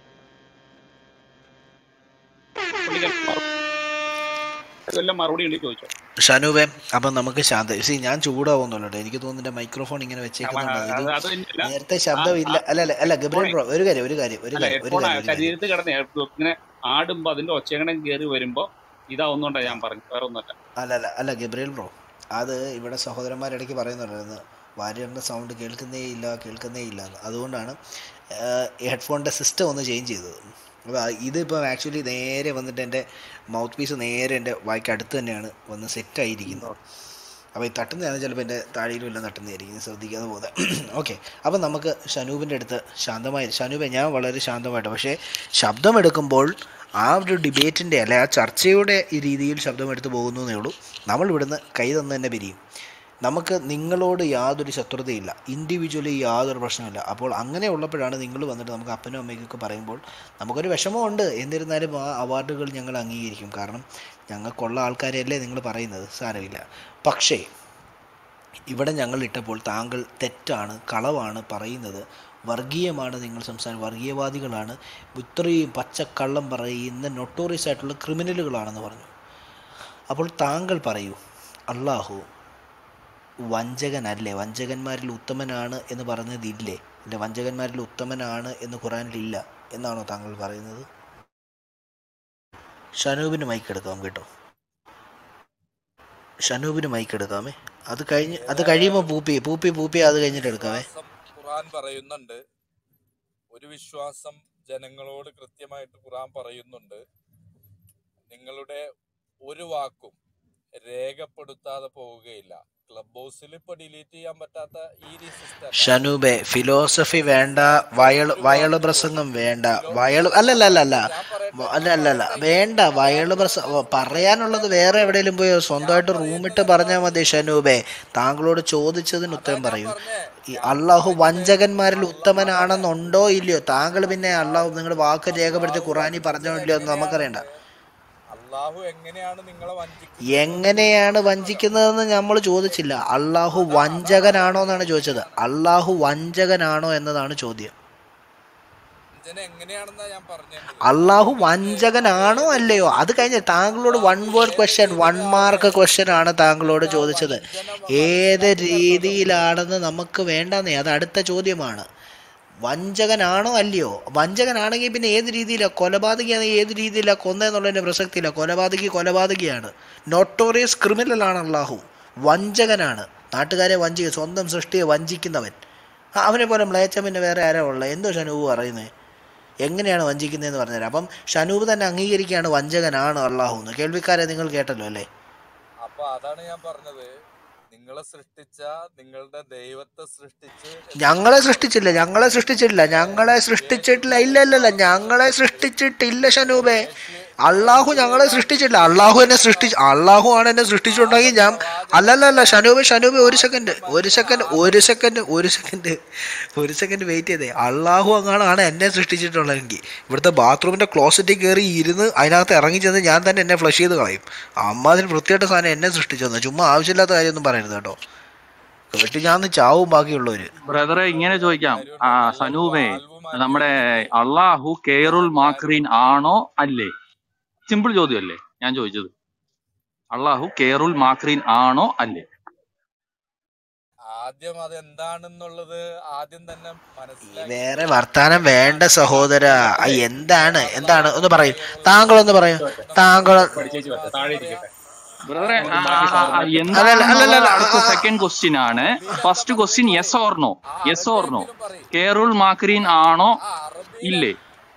മറുപടി ഉണ്ട് ചോദിച്ചോ ഷനൂബെ. അപ്പൊ നമുക്ക് ശാന്ത സി ഞാൻ ചൂടാവുന്നുള്ളൂ. എനിക്ക് തോന്നുന്നു മൈക്രോഫോൺ ഇങ്ങനെ വെച്ചേക്കുന്നുണ്ട്, ഇത് നേരത്തെ ശബ്ദമില്ല. അല്ല അല്ല അല്ല ഗബ്രിയേൽ ബ്രോ, ഒരു കാര്യം ഒരു കാര്യം ഒരു കാര്യം ഒരു കാര്യം ശരീരത്തിൽ കിടന്ന് ഇങ്ങനെ ആടുമ്പോ അതിന്റെ ഒച്ചകണം കയറി വരുമ്പോ ഇതാവുന്നുണ്ടാ ഞാൻ പറഞ്ഞു, വേറെ ഒന്നുമല്ല. അല്ല അല്ല അല്ല ഗബ്രിയേൽ ബ്രോ, അത് ഇവിടെ സഹോദരന്മാരിടയ്ക്ക് പറയുന്നുണ്ടായിരുന്നു വാര്യറിന്റെ സൗണ്ട് കേൾക്കുന്നേ ഇല്ല കേൾക്കുന്നേ ഇല്ല എന്ന്. അതുകൊണ്ടാണ് ഹെഡ്ഫോണിന്റെ സിസ്റ്റം ഒന്ന് ചേഞ്ച് ചെയ്തത്. അപ്പോൾ ഇതിപ്പം ആക്ച്വലി നേരെ വന്നിട്ട് എൻ്റെ മൗത്ത് പീസ് നേരെ എൻ്റെ വായിക്ക് അടുത്ത് തന്നെയാണ് വന്ന് സെറ്റായിരിക്കുന്നത്. അപ്പോൾ ഈ തട്ടുന്നതാണ് ചിലപ്പോൾ എൻ്റെ താഴെയിലും എല്ലാം തട്ടുന്നതായിരിക്കും, ശ്രദ്ധിക്കാതെ പോകുന്നത്. ഓക്കെ, അപ്പം നമുക്ക് ഷനൂബിൻ്റെ അടുത്ത് ശാന്തമായി, ഷനൂബെ ഞാൻ വളരെ ശാന്തമായിട്ട്, പക്ഷേ ശബ്ദമെടുക്കുമ്പോൾ ആ ഒരു ഡിബേറ്റിൻ്റെ അല്ലെ ആ ചർച്ചയുടെ ഈ രീതിയിൽ ശബ്ദമെടുത്ത് പോകുന്നു എന്നേ ഉള്ളൂ. നമ്മൾ ഇവിടുന്ന് കൈ തന്ന് തന്നെ പിരിയും. നമുക്ക് നിങ്ങളോട് യാതൊരു ശത്രുതയില്ല, ഇൻഡിവിജ്വലി യാതൊരു പ്രശ്നമില്ല. അപ്പോൾ അങ്ങനെ ഉള്ളപ്പോഴാണ് നിങ്ങൾ വന്നിട്ട് നമുക്ക് അപ്പനും അമ്മയ്ക്കൊക്കെ പറയുമ്പോൾ നമുക്കൊരു വിഷമമുണ്ട്. എന്നിരുന്നാലും ആ അവാർഡുകൾ ഞങ്ങൾ അംഗീകരിക്കും. കാരണം ഞങ്ങൾക്കുള്ള ആൾക്കാരെയല്ലേ നിങ്ങൾ പറയുന്നത്, സാരമില്ല. പക്ഷേ ഇവിടെ ഞങ്ങൾ ഇട്ടപ്പോൾ താങ്കൾ തെറ്റാണ്, കളവാണ് പറയുന്നത്, വർഗീയമാണ് നിങ്ങൾ സംസാരം, വർഗീയവാദികളാണ്, ഇത്രയും പച്ചക്കള്ളം പറയുന്ന നൊട്ടോറിയസ് ആയിട്ടുള്ള ക്രിമിനലുകളാണെന്ന് പറഞ്ഞു. അപ്പോൾ താങ്കൾ പറയൂ, അള്ളാഹു വഞ്ചകനല്ലേ, വഞ്ചകന്മാരിൽ ഉത്തമനാണ് എന്ന് പറഞ്ഞതില്ലേ, അല്ലെ വഞ്ചകന്മാരിൽ ഉത്തമനാണ് എന്ന് ഖുറാനിലില്ല എന്നാണോ താങ്കൾ പറയുന്നത്? ഷനൂബിന് മൈക്ക് എടുക്കാം കേട്ടോ, ഷനൂബിന് മൈക്ക് എടുക്കാമേ. അത് കഴിഞ്ഞ് അത് കഴിയുമ്പോൾ പൂപ്പി പൂപ്പി പൂപ്പി അത് കഴിഞ്ഞിട്ട് എടുക്കാമേ. ഖുർആൻ പറയുന്നുണ്ട്, ഒരു വിശ്വാസം ജനങ്ങളോട് കൃത്യമായിട്ട് ഖുർആൻ പറയുന്നുണ്ട്, നിങ്ങളുടെ ഒരു വാക്കും രേഖപ്പെടുത്താതെ പോവുകയില്ല. ക്ലബ് ഹൗസിൽ ഇപ്പൊ ഡിലീറ്റ് ചെയ്യാൻ പറ്റാത്ത ഈ സിസ്റ്റം. ഷനൂബെ, ഫിലോസഫി വേണ്ട, വയള് വയള് പ്രസംഗം വേണ്ട, വയള് അല്ലല്ല അല്ല അല്ല അല്ല അല്ല അല്ല വേണ്ട, വയള് പ്രസംഗം പറയാനുള്ളത് വേറെ എവിടെയെങ്കിലും പോയി സ്വന്തമായിട്ട് റൂമിട്ട് പറഞ്ഞാൽ മതി. ഷനൂബെ, താങ്കളോട് ചോദിച്ചതിന് ഉത്തരം പറയൂ. ഈ അള്ളാഹു വഞ്ചകന്മാരിൽ ഉത്തമനാണെന്നുണ്ടോ ഇല്ലയോ? താങ്കൾ പിന്നെ അള്ളാഹു നിങ്ങളുടെ വാക്ക് രേഖപ്പെടുത്തി ഖുറാനി പറഞ്ഞോ ഇല്ലയോ എന്ന് നമുക്കറിയണ്ട. അള്ളാഹു എങ്ങനെയാണ് നിങ്ങളെ വഞ്ചിക്കുന്നത്? എങ്ങനെയാണ് വഞ്ചിക്കുന്നതെന്ന് നമ്മൾ ചോദിച്ചില്ല. അള്ളാഹു വഞ്ചകനാണോ എന്നാണ് ചോദിച്ചത്. അള്ളാഹു വഞ്ചകനാണോ എന്നതാണ് ചോദ്യം. അള്ളാഹു വഞ്ചകനാണോ അല്ലയോ അത് കഴിഞ്ഞ് താങ്കളോട് one word question, one mark question ആണ് താങ്കളോട് ചോദിച്ചത്. ഏത് രീതിയിലാണെന്ന് നമുക്ക് വേണ്ടെന്നേ, അത് അടുത്ത ചോദ്യമാണ്. വഞ്ചകനാണോ അല്ലയോ? വഞ്ചകനാണെങ്കിൽ പിന്നെ ഏത് രീതിയിലാണ്? കൊലപാതകയാണെങ്കിൽ ഏത് രീതിയിലാണ് കൊന്നതെന്നുള്ളതിൻ്റെ പ്രസക്തിയില്ല. കൊലപാതകി കൊലപാതകിയാണ്, നോട്ടോറിയസ് ക്രിമിനലാണ് അള്ളാഹു. വഞ്ചകനാണ്, നാട്ടുകാരെ വഞ്ചിക്കുക, സ്വന്തം സൃഷ്ടിയെ വഞ്ചിക്കുന്നവൻ. അവനെ പോലെ മ്ലേച്ഛം പിന്നെ വേറെ ആരാ ഉള്ളത്? എന്തോ ഷനൂബ് പറയുന്നത്? എങ്ങനെയാണ് വഞ്ചിക്കുന്നതെന്ന് പറഞ്ഞുതരാം. അപ്പം ഷനൂബ് തന്നെ അംഗീകരിക്കുകയാണ് വഞ്ചകനാണ് അള്ളാഹു എന്ന്. കേൾവിക്കാരെ നിങ്ങൾ കേട്ടല്ലോ അല്ലേ? അപ്പൊ അതാണ് ഞാൻ പറഞ്ഞത്, നിങ്ങളെ സൃഷ്ടിച്ച നിങ്ങളുടെ ദൈവത്തെ സൃഷ്ടിച്ച് ഞങ്ങളെ സൃഷ്ടിച്ചില്ല, ഞങ്ങളെ സൃഷ്ടിച്ചിട്ടില്ല, ഞങ്ങളെ സൃഷ്ടിച്ചിട്ടില്ല. ഇല്ല ഇല്ല ഇല്ല ഞങ്ങളെ സൃഷ്ടിച്ചിട്ടില്ല ഷനൂബെ. അള്ളാഹു ഞങ്ങളെ സൃഷ്ടിച്ചിട്ടില്ല. അള്ളാഹു എന്നെ സൃഷ്ടിച്ചു, അള്ളാഹു ആണ് എന്നെ സൃഷ്ടിച്ചിട്ടുണ്ടെങ്കിൽ ഞാൻ അല്ലല്ല അല്ല ഷനൂബെ ഷനൂബെ ഒരു സെക്കൻഡ് ഒരു സെക്കൻഡ് ഒരു സെക്കൻഡ് ഒരു സെക്കൻഡ് ഒരു സെക്കൻഡ് വെയിറ്റ് ചെയ്തേ. അള്ളാഹു അങ്ങാണ് എന്നെ സൃഷ്ടിച്ചിട്ടുള്ളതെങ്കിൽ ഇവിടുത്തെ ബാത്റൂമിൻ്റെ ക്ലോസറ്റിൽ കയറി ഇരുന്ന് അതിനകത്ത് ഇറങ്ങി ചെന്ന് ഞാൻ തന്നെ എന്നെ ഫ്ലഷ് ചെയ്ത് കളയും. അമ്മ അതിന് വൃത്തിയായിട്ട സാധനം എന്നെ സൃഷ്ടിച്ചെന്ന് ചുമ്മാ ആവശ്യമില്ലാത്ത കാര്യമൊന്നും പറയരുത് കേട്ടോ. കേട്ട് ഞാൻ ചാവും ബാക്കിയുള്ളവര്. ബ്രദറെ ഇങ്ങനെ ചോദിക്കാം, ആ സനൂബെ, നമ്മുടെ അള്ളാഹു കെയറുൽ മാക്രീൻ ആണോ അല്ലേ? സിമ്പിൾ ചോദ്യമല്ലേ ഞാൻ ചോദിച്ചത്. അള്ളാഹു കെയറുൽ മാക്രീൻ ആണോ അല്ലേ? ആദ്യം അതെന്താണെന്നുള്ളത് ആദ്യം തന്നെ മനസ്സിലാക്കി. വേറെ വർത്താനം വേണ്ട സഹോദര. എന്താണ് എന്താണ് ഒന്ന് പറയും, താങ്കളൊന്ന് പറയും. താങ്കൾ ബ്രദറെ എന്താണെന്നുള്ള അടുത്ത സെക്കൻഡ് ക്വസ്റ്റ്യൻ ആണ്. First question yes or no, yes or no. കെയറുൽ മാക്രീൻ ആണോ ഇല്ലേ?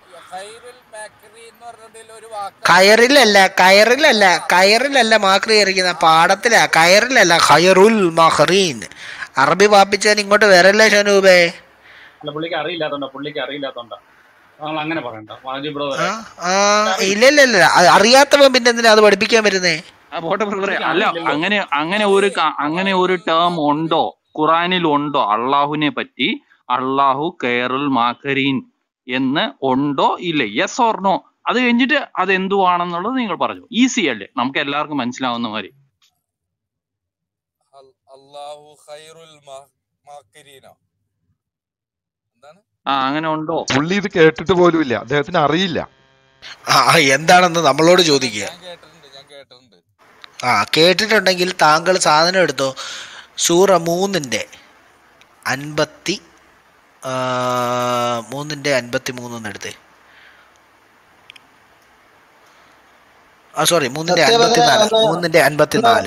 കയറിലല്ല കയറിലല്ല കയറിലല്ല മാക്രി എറിക്കുന്ന പാടത്തിലാ, കയറിലല്ല. ഖൈറുൽ മഹ്റീൻ അറബി വാപ്പിച്ചാൽ ഇങ്ങോട്ട് വരല്ലേ ഷനൂബേ? പുള്ളിക്ക് അറിയില്ലാത്തോണ്ടോ പുള്ളിക്ക് അറിയില്ലാത്തോണ്ടോ അങ്ങനെ പറയണ്ട. ഇല്ല ഇല്ല ഇല്ല അറിയാത്തവൻ പിന്നെ എന്തിനാ അത് പഠിപ്പിക്കാൻ വരുന്നേ? അല്ല, അങ്ങനെ അങ്ങനെ ഒരു അങ്ങനെ ഒരു ടേം ഉണ്ടോ ഖുറാനിൽ? ഉണ്ടോ അള്ളാഹുവിനെ പറ്റി അള്ളാഹു കെയറുൽ മാക്രീൻ എന്ന് ഉണ്ടോ ഇല്ലേ? Yes or no. അത് കഴിഞ്ഞിട്ട് അത് എന്തുവാണെന്നുള്ളത് നിങ്ങൾ പറഞ്ഞു. ഈസി അല്ലേ, നമുക്ക് എല്ലാവർക്കും മനസ്സിലാവുന്ന മാതിരി. ആ അങ്ങനെ ഉണ്ടോ? പുള്ളി ഇത് കേട്ടിട്ട് പോലും ഇല്ല, അദ്ദേഹത്തിന് അറിയില്ല എന്താണെന്ന് നമ്മളോട് ചോദിക്കുക. ആ കേട്ടിട്ടുണ്ടെങ്കിൽ താങ്കൾ സാധനം എടുത്തോ. സൂറ മൂന്നിൻ്റെ അൻപത്തി മൂന്നിൻ്റെ അൻപത്തി മൂന്നൊന്ന് എടുത്തേ. ആ സോറി മൂന്നിന്റെ അൻപത്തിനാല് മൂന്നിന്റെ അൻപത്തിനാല്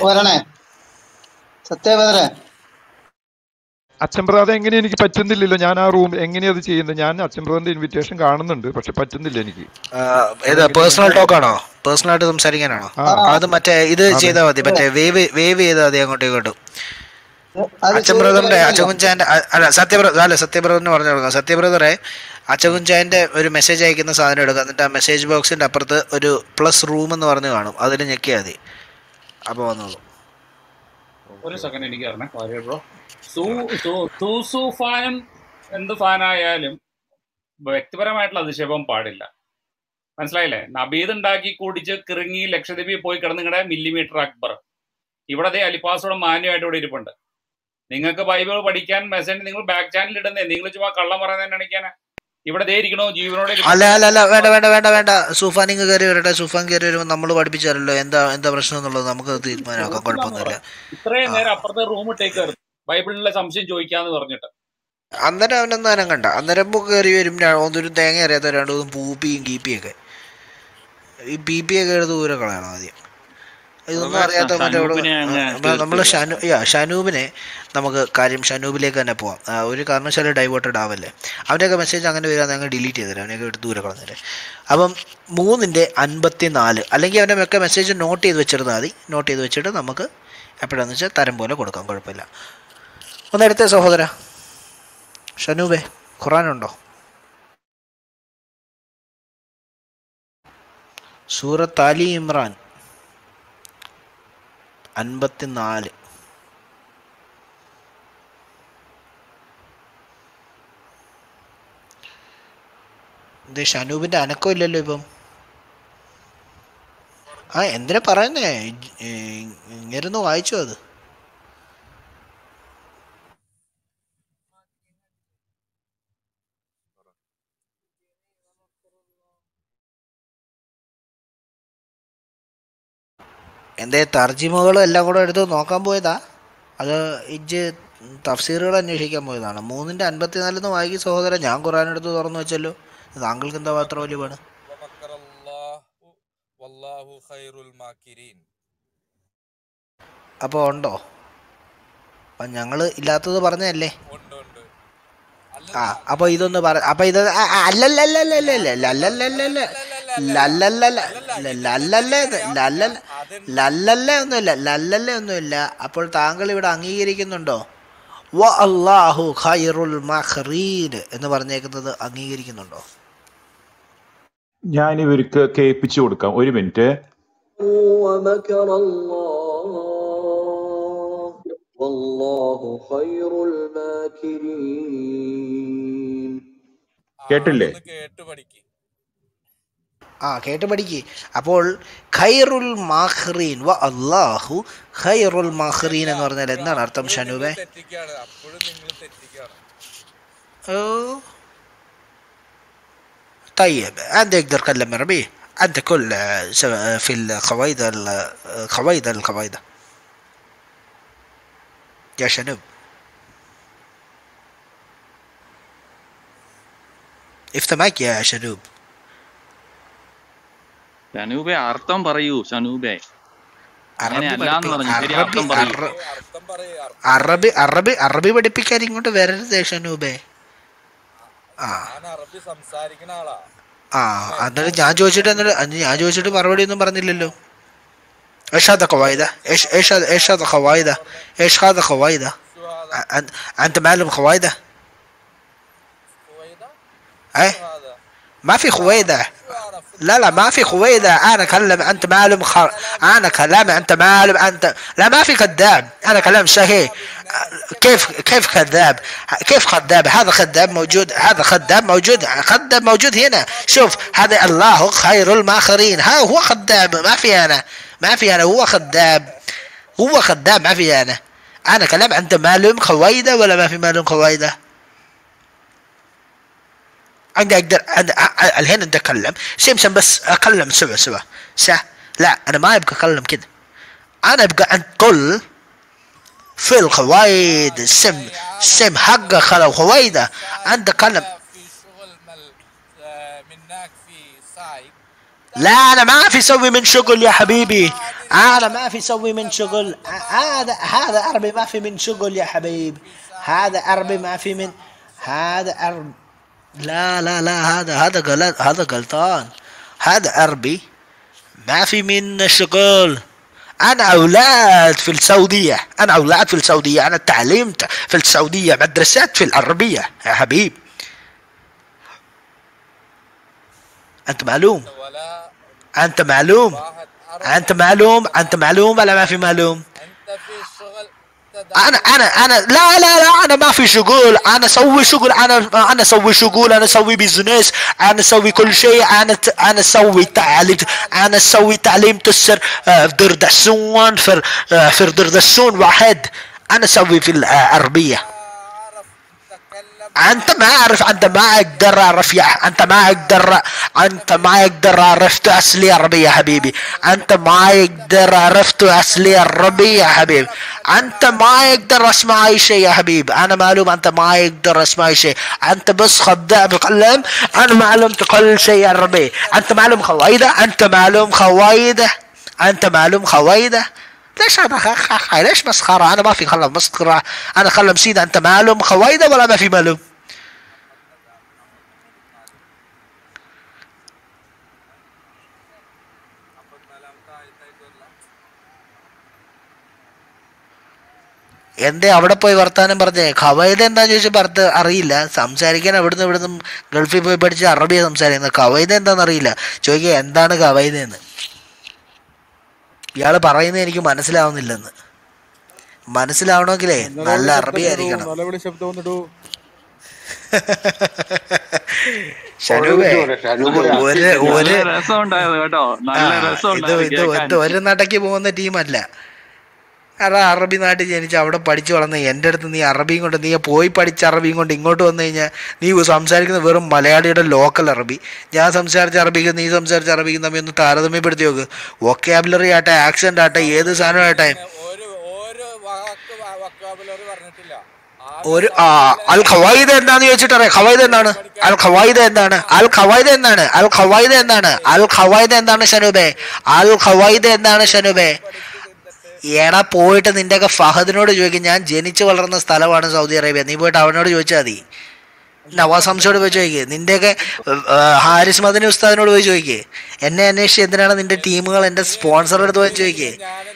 അച്ഛൻപ്രദ എങ്ങനെ എനിക്ക് പറ്റുന്നില്ലല്ലോ. ഞാൻ ആ റൂം എങ്ങനെയാ അത് ചെയ്യുന്നത്? ഞാൻ അച്ഛൻപ്രദന്റെ ഇൻവിറ്റേഷൻ കാണുന്നുണ്ട്, പക്ഷെ പറ്റുന്നില്ല എനിക്ക്. പേഴ്സണൽ ടോക്ക് ആണോ? പേഴ്സണൽ ആയിട്ട് സംസാരിക്കാനാണോ? അത് മറ്റേ ഇത് ചെയ്താൽ മതി, മറ്റേ വേവ് വേവ് ചെയ്താൽ മതി അങ്ങോട്ടും ഇങ്ങോട്ടും. അച്ഛൻബ്രദറിന്റെ അച്ഛൻകുഞ്ചാന്റെ അല്ല സത്യബ്രദർ അല്ല സത്യബ്രദറിന് പറഞ്ഞു കൊടുക്കാം. സത്യബ്രദറെ അച്ഛൻകുഞ്ചാന്റെ ഒരു മെസ്സേജ് അയക്കുന്ന സാധനം എടുക്കുക, എന്നിട്ട് ആ മെസ്സേജ് ബോക്സിന്റെ അപ്പുറത്ത് ഒരു പ്ലസ് റൂം എന്ന് പറഞ്ഞ് കാണും, അതിൽ ഞെക്കിയാൽ മതി, അപ്പോൾ വന്നോളൂ. ഒരു സെക്കൻഡ് എനിക്ക് അറിഞ്ഞേ കാര്യം ബ്രോ. സൂസു ഫാനും എന്ത് ഫാനായാലും വ്യക്തിപരമായിട്ടുള്ള അധിക്ഷേപം പാടില്ല. മനസ്സിലായില്ലേ? നബീദ് ഉണ്ടാക്കി കുടിച്ച് കിറങ്ങി ലക്ഷദ്വീപിൽ പോയി കിടന്ന് നിങ്ങളുടെ മില്ലിമീറ്റർ അക്ബർ ഇവിടെ അതേ അലിപ്പാസോടെ മാന്യമായിട്ട് ഇവിടെ ഇരിപ്പുണ്ട്. നിങ്ങൾക്ക് ബൈബിൾ പഠിക്കാൻ മെസ്സേജ് നിങ്ങൾ ബാക്ക് ചാനൽ ഇടുന്നേ, നിങ്ങൾ ചുമ്മാ കള്ളം പറയുന്നത് കാണിക്കാനാ? ഇവിടെ ദേ ഇരിക്കണോ ജീവനോടെ? അല്ല അല്ല അല്ല വേണ്ട വേണ്ട വേണ്ട വേണ്ട സുഫാൻ ഇങ്ങ് കയറി വരട്ടെ. സുഫാൻ കയറി വരുമ്പോൾ നമ്മൾ പഠിപ്പിച്ചാലല്ലോ എന്താ എന്താ പ്രശ്നം എന്നുള്ളത് നമുക്ക് തീരുമാനമാക്കാം. കുഴപ്പമൊന്നുമില്ല. ഇത്രയും നേരം അപ്പുറത്തെ റൂം ഇട്ടേക്ക് കയറി ബൈബിളിലെ സംശയം ചോദിക്കാന്ന് പറഞ്ഞിട്ട് അന്നേരം അവനൊന്നും അനം കണ്ട. അന്നേരം കയറി വരും ഒന്നൊരു തേങ്ങ അറിയാത്ത രണ്ടും പൂപ്പിയും കീപ്പിയൊക്കെ. ഈ പി പി ഒക്കെ എടുത്ത് ദൂരെ കളയണം ആദ്യം. ഇതൊന്നും അറിയാത്ത മറ്റേ നമ്മൾ ഷനൂ യാ ഷനൂബിനെ നമുക്ക് കാര്യം ഷനൂബിലേക്ക് തന്നെ പോവാം. ഒരു കാരണവശാലും ഡൈവേർട്ടഡ് ആവല്ലേ. അവൻ്റെയൊക്കെ മെസ്സേജ് അങ്ങനെ വരാൻ ഞങ്ങൾ ഡിലീറ്റ് ചെയ്തരാം. അവനെയൊക്കെ എടുത്ത് ദൂരെ കളഞ്ഞേരെ. അപ്പം മൂന്നിൻ്റെ അൻപത്തി നാല് അല്ലെങ്കിൽ അവൻ്റെ ഒക്കെ മെസ്സേജ് നോട്ട് ചെയ്ത് വെച്ചിരുന്നാൽ മതി. നോട്ട് ചെയ്ത് വെച്ചിട്ട് നമുക്ക് എപ്പോഴാന്ന് വെച്ചാൽ തരം പോലെ കൊടുക്കാം. കുഴപ്പമില്ല. ഒന്ന് എടുത്തേ സഹോദര ഷനൂബേ, ഖുറാനുണ്ടോ? സൂറത്ത് ആലി ഇമ്രാൻ അൻപത്തിനാല്. ഇത് ഷനൂബിന്റെ അനക്കം ഇല്ലല്ലോ ഇപ്പം. ആ എന്തിനാ പറയുന്നേ? ഇങ്ങനൊന്ന് വായിച്ചോ അത്? എന്തേ തർജിമകളും എല്ലാം കൂടെ എടുത്ത് നോക്കാൻ പോയതാ? അത് ഇജ്ജ് തഫ്സീറുകൾ അന്വേഷിക്കാൻ പോയതാണ്? മൂന്നിൻ്റെ അൻപത്തിനാലിന്ന് വായിക്കും സഹോദരൻ. ഞാൻ ഖുർആൻ എടുത്ത് തുറന്നു വെച്ചല്ലോ. താങ്കൾക്ക് എന്താ മാത്രം വലിയ പാട്? അപ്പോൾ ഉണ്ടോ? അപ്പം ഞങ്ങൾ ഇല്ലാത്തത് പറഞ്ഞതല്ലേ? ആ അപ്പോൾ ഇതൊന്ന് പറ. അപ്പം ഇത് ലല്ലല്ലേ ഒന്നുമില്ല, ലല്ലല്ലേ ഒന്നുമില്ല. അപ്പോൾ താങ്കൾ ഇവിടെ അംഗീകരിക്കുന്നുണ്ടോ വ അല്ലാഹു ഖൈറുൽ മഖ്രീൻ എന്ന് പറഞ്ഞേക്കുന്നത്? അംഗീകരിക്കുന്നുണ്ടോ? ഞാൻ ഇവർക്ക് കേൾപ്പിച്ചു കൊടുക്കാം. ഒരു മിനിറ്റ്. കേട്ടില്ലേ? ആ കേട്ട് പഠിക്ക്. അപ്പോൾ ഖൈറുൽ മാഖ്രീൻ വ അല്ലാഹു ഖൈറുൽ മാഖ്രീൻ എന്ന് പറഞ്ഞാൽ എന്താണ് അർത്ഥം ഷനൂബേ? ഓ طيب أنت تقدر تكلم عربي؟ أنت كل في القواعد القواعد القواعد يا شنوب افتح معك يا شنوب. ഷനൂബെ അർത്ഥം പറയൂ ഷനൂബെ. അറബി അറബി അറബി പഠിപ്പിക്കാൻ ഇങ്ങോട്ട് വരരുത് ഷനൂബെ. ആ ആ എന്നിട്ട് ഞാൻ ചോദിച്ചിട്ട് എന്നിട്ട് ഞാൻ ചോദിച്ചിട്ട് മറുപടി ഒന്നും പറഞ്ഞില്ലല്ലോ. ايش هذا قواعده؟ ايش ايش هذا ايش هذا قواعده؟ ايش هذا قواعده؟ انت معلم قواعده؟ ايه ما في خويده. لا لا ما في خويده. انا كلم انت معلم خ... انا كلام انت معلم انت. لا ما في كذاب. انا كلام صحيح. كيف كيف كذاب؟ كيف كذاب؟ هذا خدام موجود. هذا خدام موجود. خدام موجود هنا. شوف هذا الله خير الماخرين. ها هو خدام. ما في انا ما في انا. هو خدام. هو خدام. ما في انا. انا كلام انت معلوم خويده ولا ما في معلوم خويده؟ عندي اقدر الحين انت اتكلم سمسم بس اكلم سوا سوا سا. لا انا ما ابقى اكلم كده. انا ابقى انت كل في القواعد السم السم حقه خلو خويده. انت تكلم لا انا ما في سوي من شغل يا حبيبي. انا ما في سوي من شغل. هذا هذا عربي ما في من شغل يا حبيب. هذا عربي ما في من هذا عربي. لا لا لا هذا هذا غلط. هذا غلطان. هذا عربي ما في من شغل. أنا أولاد في السعودية. أنا أولاد في السعودية. أنا تعلمت في السعودية مدرسات في العربية يا حبيب. أنت معلوم. أنت معلوم. أنت معلوم. أنت معلوم ولا ما في معلوم؟ انا انا انا لا لا لا انا ما في شغل، انا اسوي شغل، انا انا اسوي شغل، انا اسوي بزنس، انا اسوي كل شيء، انا انا اسوي تعليم، انا اسوي تعليم تسر في دردسون في في دردسون واحد، انا اسوي في العربيه. انت ما اعرف، انت ما اقدر اعرف يا انت ما اقدر انت ما اقدر عرفت اصلي عربي يا حبيبي، انت ما اقدر عرفت اصلي عربي يا حبيبي، انت ما اقدر اسمع اي شيء يا حبيبي، انا معلوم انت ما اقدر اسمع اي شيء، انت بس خداع بتكلم، انا معلوم كل شيء عربي، انت معلوم خويده، انت معلوم خويده، انت معلوم خويده. ليش هذا ليش مسخرة؟ أنا ما في خلم مسخرة، أنا خلم سيدة. أنت معلوم خويدة ولا ما في معلوم؟ എന്തേ അവിടെ പോയി വർത്താനം പറഞ്ഞേ? ഖവൈദ എന്താന്ന് ചോദിച്ചാൽ ഭർത്ത അറിയില്ല, സംസാരിക്കാൻ അവിടുന്ന് ഇവിടുന്ന് ഗൾഫിൽ പോയി പഠിച്ച് അറബിയ സംസാരിക്കുന്നത്. ഖവൈദ എന്താണെന്ന് അറിയില്ല, ചോദിക്കുക എന്താണ് ഖവൈദ എന്ന്. ഇയാള് പറയുന്നത് എനിക്ക് മനസ്സിലാവുന്നില്ലെന്ന്. മനസ്സിലാവണമെങ്കിലേ നല്ല അറബി ആയിരിക്കണം. ഷനൂബേ ഒരു ഒരു ഇത് ഇത് ഒരു നടക്ക് പോകുന്ന ടീമല്ല. അതാ അറബി നാട്ടിൽ ജനിച്ച് അവിടെ പഠിച്ചു വളർന്ന് എൻ്റെ അടുത്ത് നീ അറബിയും കൊണ്ട് നീ പോയി പഠിച്ച അറബിയും കൊണ്ട് ഇങ്ങോട്ട് വന്നു കഴിഞ്ഞാൽ നീ സംസാരിക്കുന്ന വെറും മലയാളിയുടെ ലോക്കൽ അറബി, ഞാൻ സംസാരിച്ച അറബിക്ക് നീ സംസാരിച്ച അറബിക്കും തമ്മിൽ ഒന്ന് താരതമ്യപ്പെടുത്തി നോക്ക്. വൊക്കാബുലറി ആട്ടെ, ആക്സെന്റ് ആട്ടെ, ഏത് സാധനം ആട്ടെ. ഒരു ആ അൽ ഖവായിദ എന്താന്ന് ചോദിച്ചിട്ട് അറിയാം. ഖവായിദ എന്താണ്? അൽ ഖവായിദ എന്താണ്? അൽ ഖവായിദ എന്താണ്? അൽ ഖവായിദ എന്താണ്? അൽ ഖവായിദ എന്താണ് ഷനൂബേ? അൽ ഖവായിദ എന്താണ് ഷനൂബേ? എടാ പോയിട്ട് നിന്റെയൊക്കെ ഫഹദിനോട് ചോദിക്കും. ഞാൻ ജനിച്ചു വളർന്ന സ്ഥലമാണ് സൗദി അറേബ്യ, നീ പോയിട്ട് അവനോട് ചോദിച്ചാൽ മതി. നവാസ് ഹംസയോട് പോയി ചോദിക്കേ, നിന്റെയൊക്കെ ഹാരിസ് മദനി ഉസ്താദിനോട് പോയി ചോദിക്കേ. എന്നെ അന്വേഷിച്ച് എന്തിനാണ് നിന്റെ ടീമുകൾ എന്റെ സ്പോൺസറുടെ അടുത്ത് പോയി ചോദിക്കേ.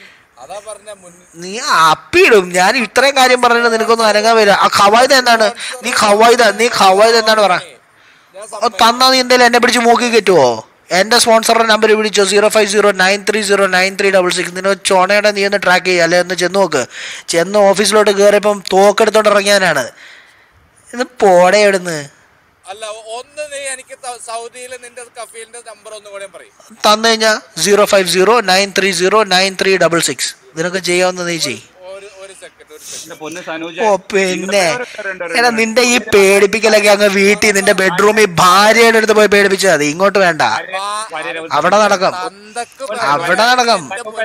നീ അപ്പിടും. ഞാൻ ഇത്രയും കാര്യം പറഞ്ഞിട്ട് നിനക്കൊന്നും അനങ്ങാൻ വരിക. ആ ഖവായിദ എന്താണ്? നീ ഖവായിദ നീ ഖവായിദ എന്താണ് പറ തന്നാ? നീ എന്തായാലും എന്നെ പിടിച്ച് മൂക്കി കയറ്റുവോ? എന്റെ സ്പോൺസറുടെ നമ്പർ വിളിച്ചോ, zero five zero nine three zero nine three double six. നിന്നെ ചോണയുടെ നീ ഒന്ന് ട്രാക്ക് ചെയ്യുക, അല്ലെ ഒന്ന് ചെന്ന് നോക്ക്. ചെന്ന് ഓഫീസിലോട്ട് കയറിയപ്പം തോക്കെടുത്തോണ്ട് ഇറങ്ങിയാനാണ്. ഇത് പോടെ എവിടുന്ന് തന്നു കഴിഞ്ഞാ zero five zero nine three zero nine three double six. ഇതിനൊക്കെ ചെയ്യാവുന്ന നീ ചെയ്. ഓ പിന്നെ എടാ നിന്റെ ഈ പേടിപ്പിക്കലൊക്കെ അങ്ങ് വീട്ടിൽ നിന്റെ ബെഡ്റൂമിൽ ഭാര്യയുടെ അടുത്ത് പോയി പേടിപ്പിച്ചാൽ മതി. ഇങ്ങോട്ട് വേണ്ട, അവിടെ നടക്കും, അവിടെ നടക്കും.